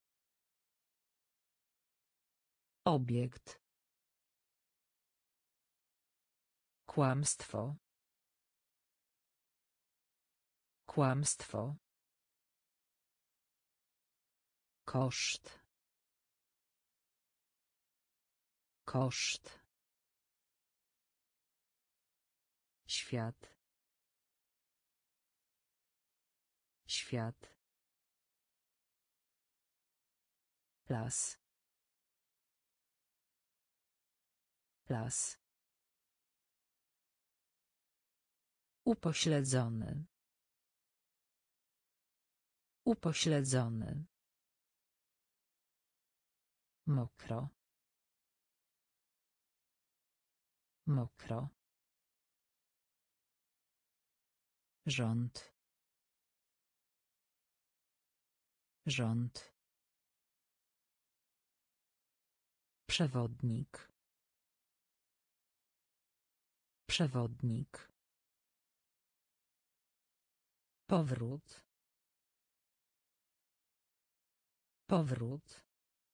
Obiekt. Kłamstwo. Kłamstwo. Koszt. Koszt. Świat. Świat. Las. Las. Upośledzony. Upośledzony. Mokro. Mokro. Rząd. Rząd. Przewodnik. Przewodnik. Powrót. Powrót.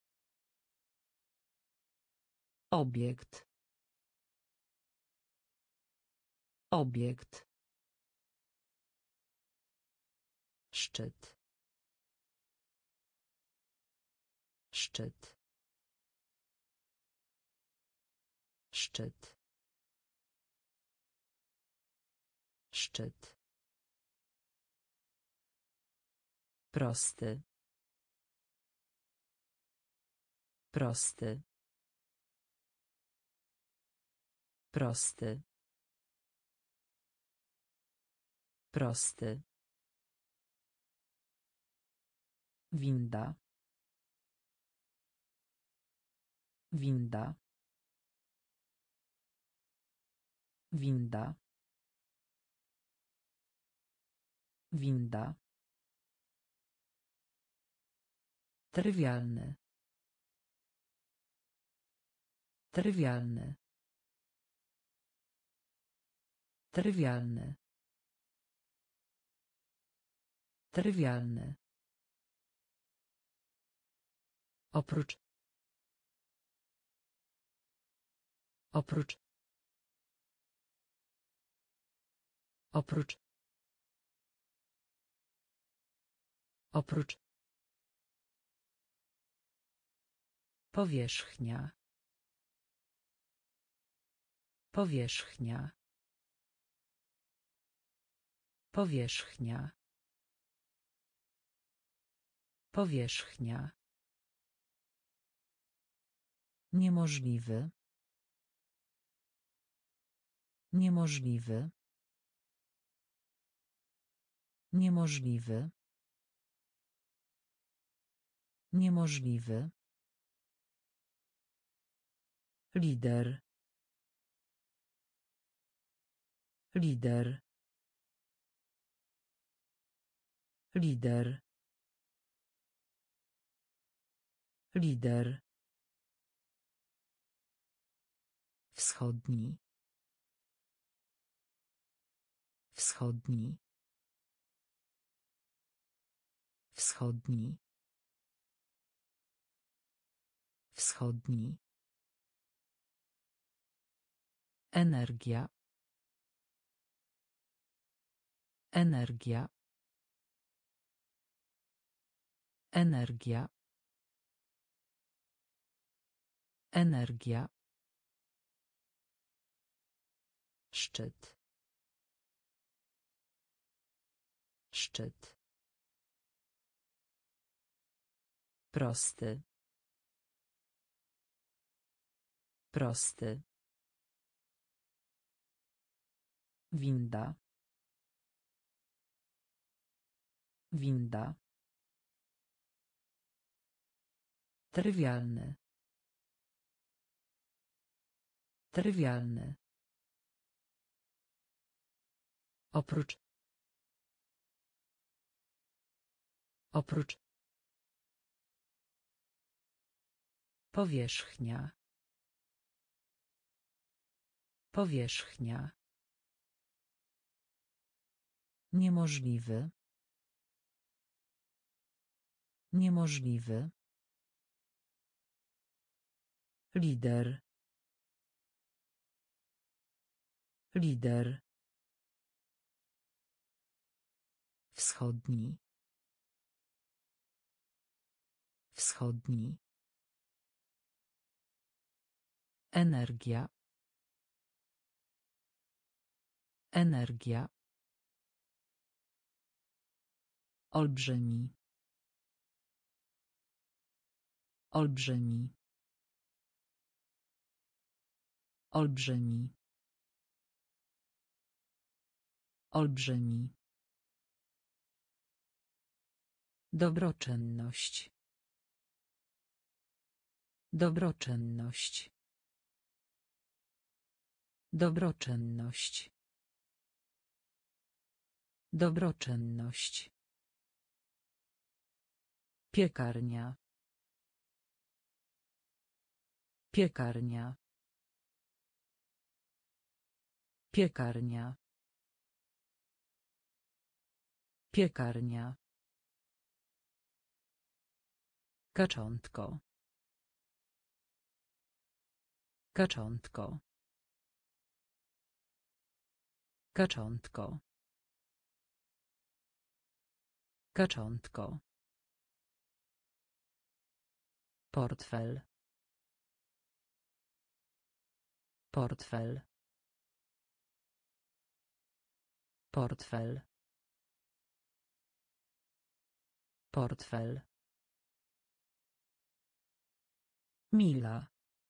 Obiekt. Obiekt. Szczyt. Szczyt. Szczyt. Szczyt. Prosty. Prosty. Prosty. Prosty. Winda. Winda. Winda. Winda. Trywialny. Trywialny. Trywialny. Trywialny. Oprócz. Oprócz. Oprócz. Oprócz. Powierzchnia. Powierzchnia. Powierzchnia. Powierzchnia. Niemożliwy. Niemożliwy. Niemożliwy. Niemożliwy. Lider. Lider. Lider. Lider. Wschodni. Wschodni. Wschodni. Wschodni. Energia. Energia. Energia. Energia. Szczyt. Szczyt. Prosty. Prosty. Winda. Winda. Trywialny. Trywialny. Oprócz. Oprócz. Powierzchnia. Powierzchnia. Niemożliwy. Niemożliwy. Lider. Lider. Wschodni. Wschodni. Energia. Energia. Olbrzymi. Olbrzymi. Olbrzymi. Olbrzymi. Dobroczynność. Dobroczynność. Dobroczynność. Dobroczynność. Piekarnia. Piekarnia. Piekarnia. Piekarnia. Kaczątko. Kaczątko. Kaczątko. Kaczątko. Portfel. Portfel. Portfel. Portfel. Mila.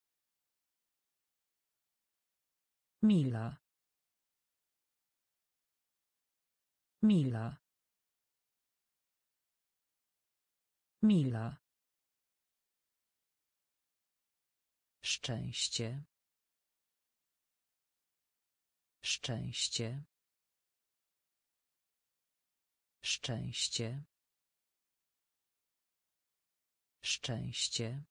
Mila. Mila. Mila. Szczęście. Szczęście. Szczęście. Szczęście.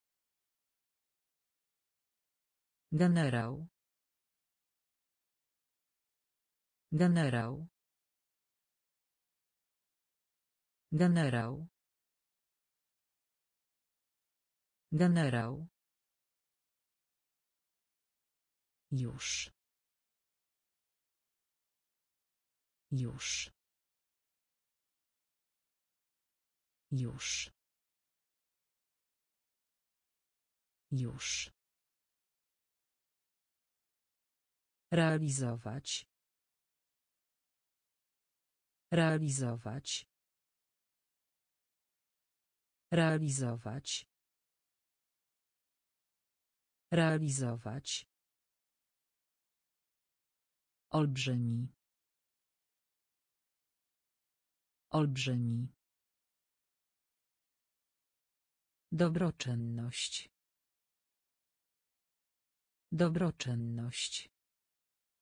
Generał. Generał. Generał. Generał. Już. Już. Już. Już. Realizować. Realizować. Realizować. Realizować. Olbrzymi. Olbrzymi. Dobroczynność. Dobroczynność.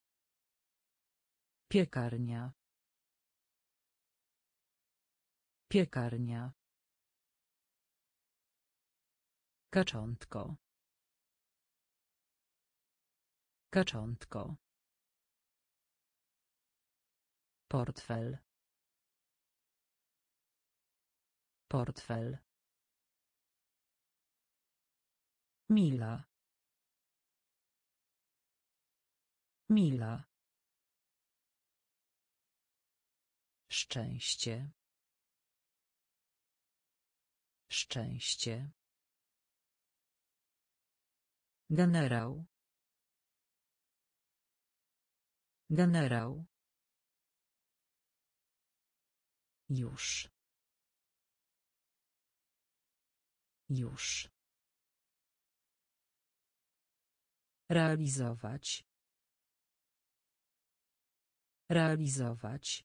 Piekarnia. Piekarnia. Kaczątko. Kaczątko. Portfel. Portfel. Mila. Mila. Szczęście. Szczęście. Generał. Generał. Już. Już. Realizować. Realizować.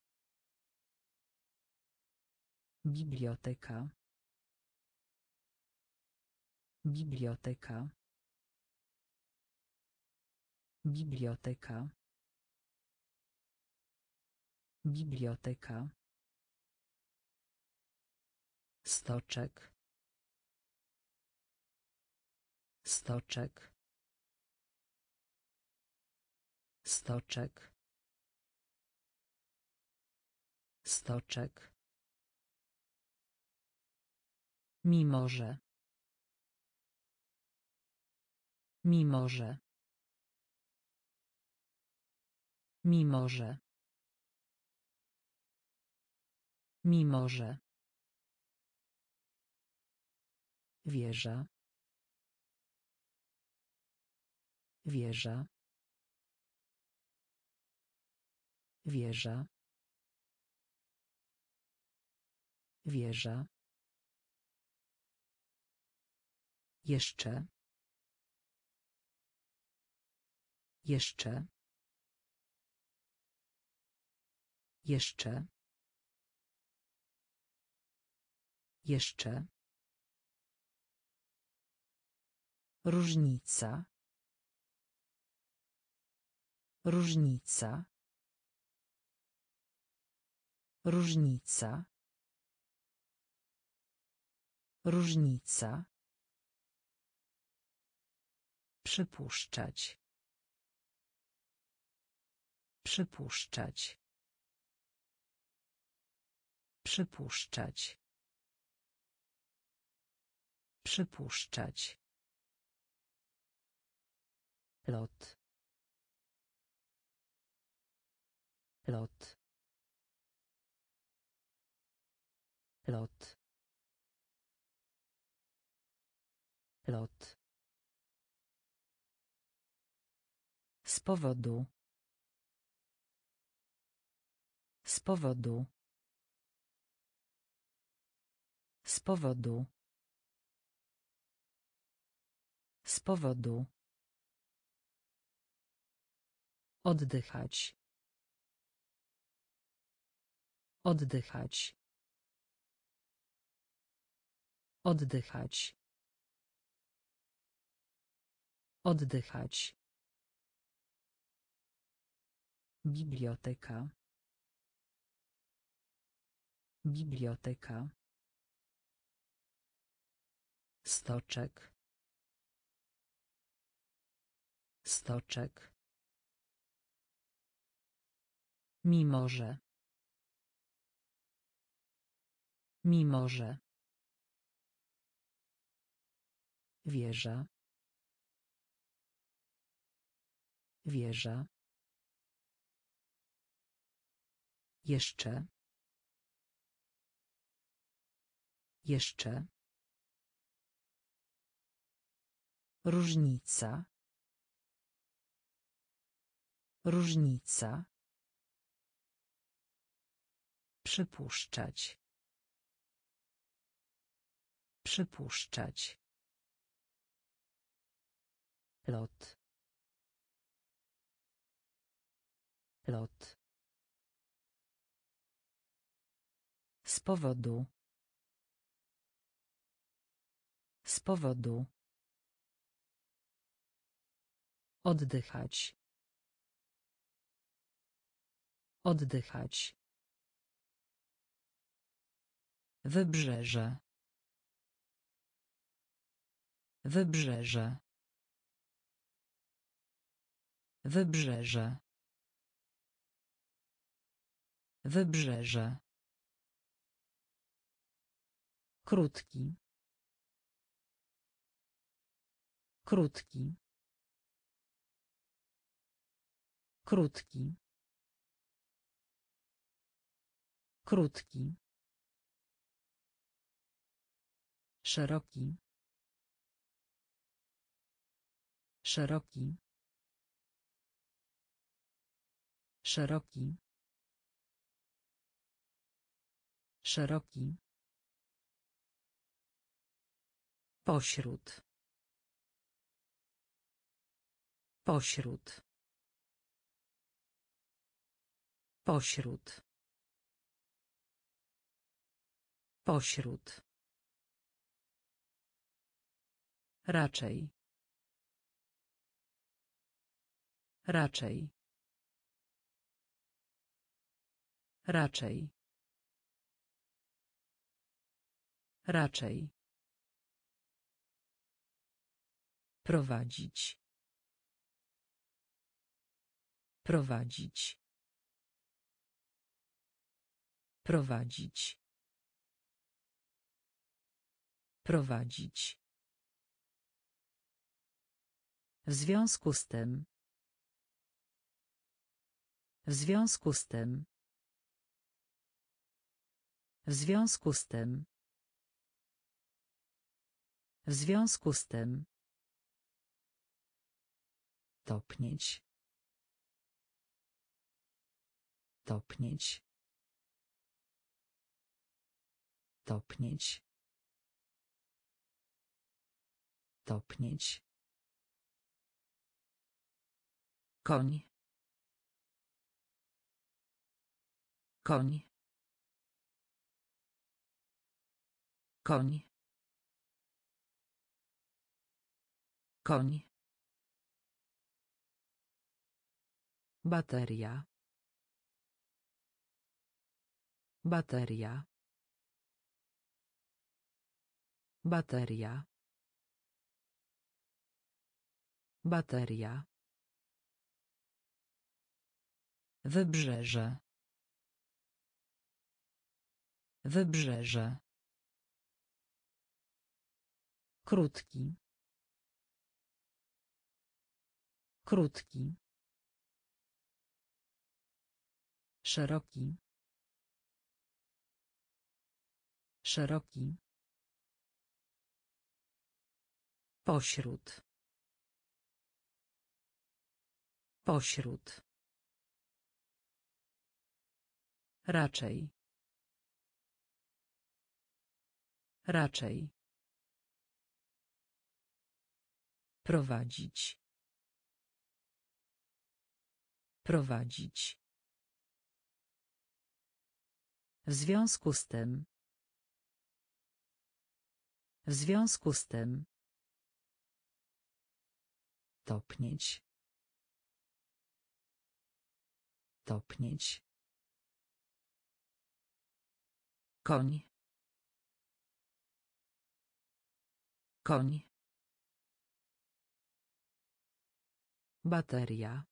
Biblioteka. Biblioteka. Biblioteka. Biblioteka. Stoczek. Stoczek. Stoczek. Stoczek. Mimo że. Mimo że. Mimo że. Mimo że. Wieża. Wieża. Wieża. Wieża. Jeszcze. Jeszcze. Jeszcze. Jeszcze. Różnica. Różnica. Różnica. Różnica. Przypuszczać. Przypuszczać. Przypuszczać. Przypuszczać. Lot. Lot. Lot. Lot. Z powodu. Z powodu. Z powodu. Z powodu. Oddychać. Oddychać. Oddychać. Oddychać. Biblioteka. Biblioteka. Stoczek. Stoczek. Mimo że. Mimo że. Wieża. Wieża. Jeszcze. Jeszcze. Różnica. Różnica. Przypuszczać. Przypuszczać. Lot. Lot. Z powodu. Z powodu. Oddychać. Oddychać. Wybrzeże. Wybrzeże. Wybrzeże. Wybrzeże. Krótki. Krótki. Krótki. Krótki. Szeroki. Szeroki. Szeroki. Szeroki. Pośród. Pośród. Pośród. Pośród. Raczej. Raczej. Raczej. Raczej. Prowadzić. Prowadzić. Prowadzić. Prowadzić. W związku z tym. W związku z tym. W związku z tym. W związku z tym. Topnieć. Topnieć. Topnieć. Topnieć. Koń. Koń. Koń. Koń. Bateria. Bateria. Bateria. Bateria. Wybrzeże. Wybrzeże. Krótki. Krótki. Szeroki. Szeroki. Pośród. Pośród. Raczej. Raczej. Prowadzić. Prowadzić. W związku z tym. W związku z tym. Topnieć. Topnieć. Koń. Koń. Bateria.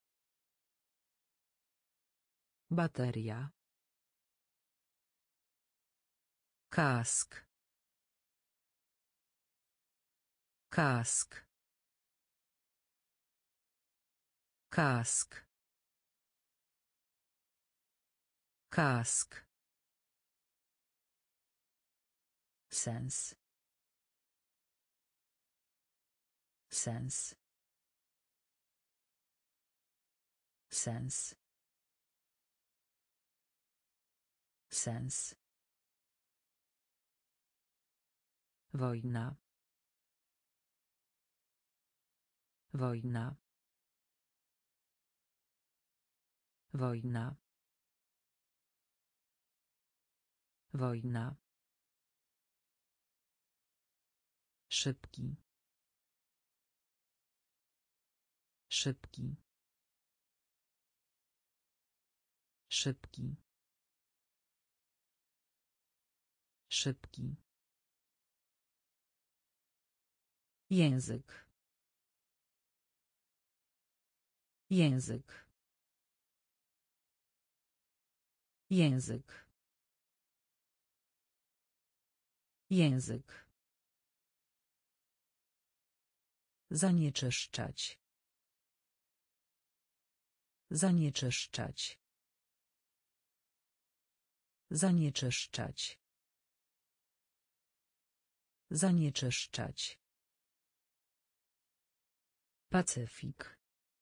Bateria. Kask. Kask. Kask. Kask. Sens. Sens. Sens. Sens. Wojna. Wojna. Wojna. Wojna. Szybki. Szybki. Szybki. Szybki. Język. Język. Język. Język. Zanieczyszczać. Zanieczyszczać. Zanieczyszczać. Zanieczyszczać. Pacyfik.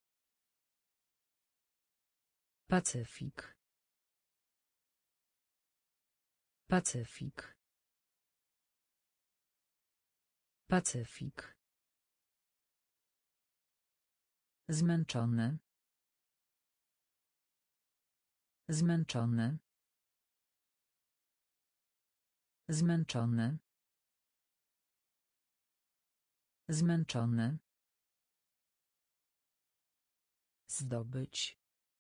Pacyfik. Pacyfik. Pacyfik. Zmęczony. Zmęczony. Zmęczony. Zmęczony. Zdobyć.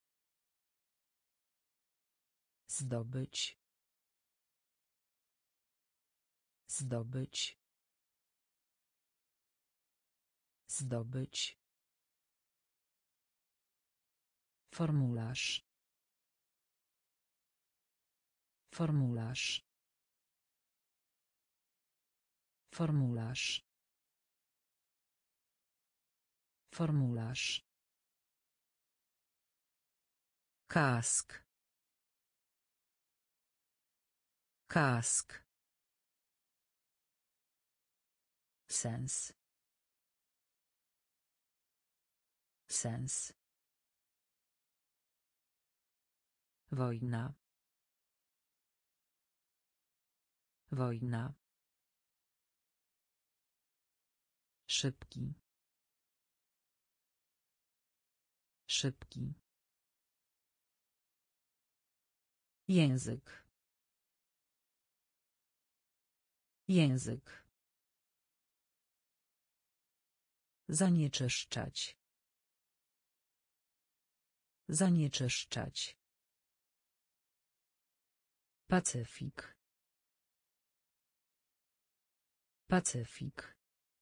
Zdobyć. Zdobyć. Zdobyć. Formularz. Formularz. Formularz. Formularz. Kask. Kask. Sens. Sens. Wojna. Wojna. Szybki. Szybki. Język. Język. Zanieczyszczać. Zanieczyszczać. Pacyfik. Pacyfik.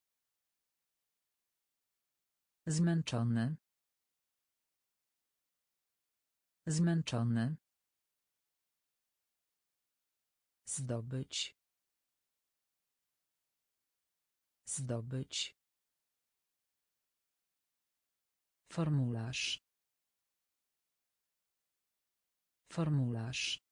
Zmęczony. Zmęczony. Zdobyć. Zdobyć. Formularz. Formularz.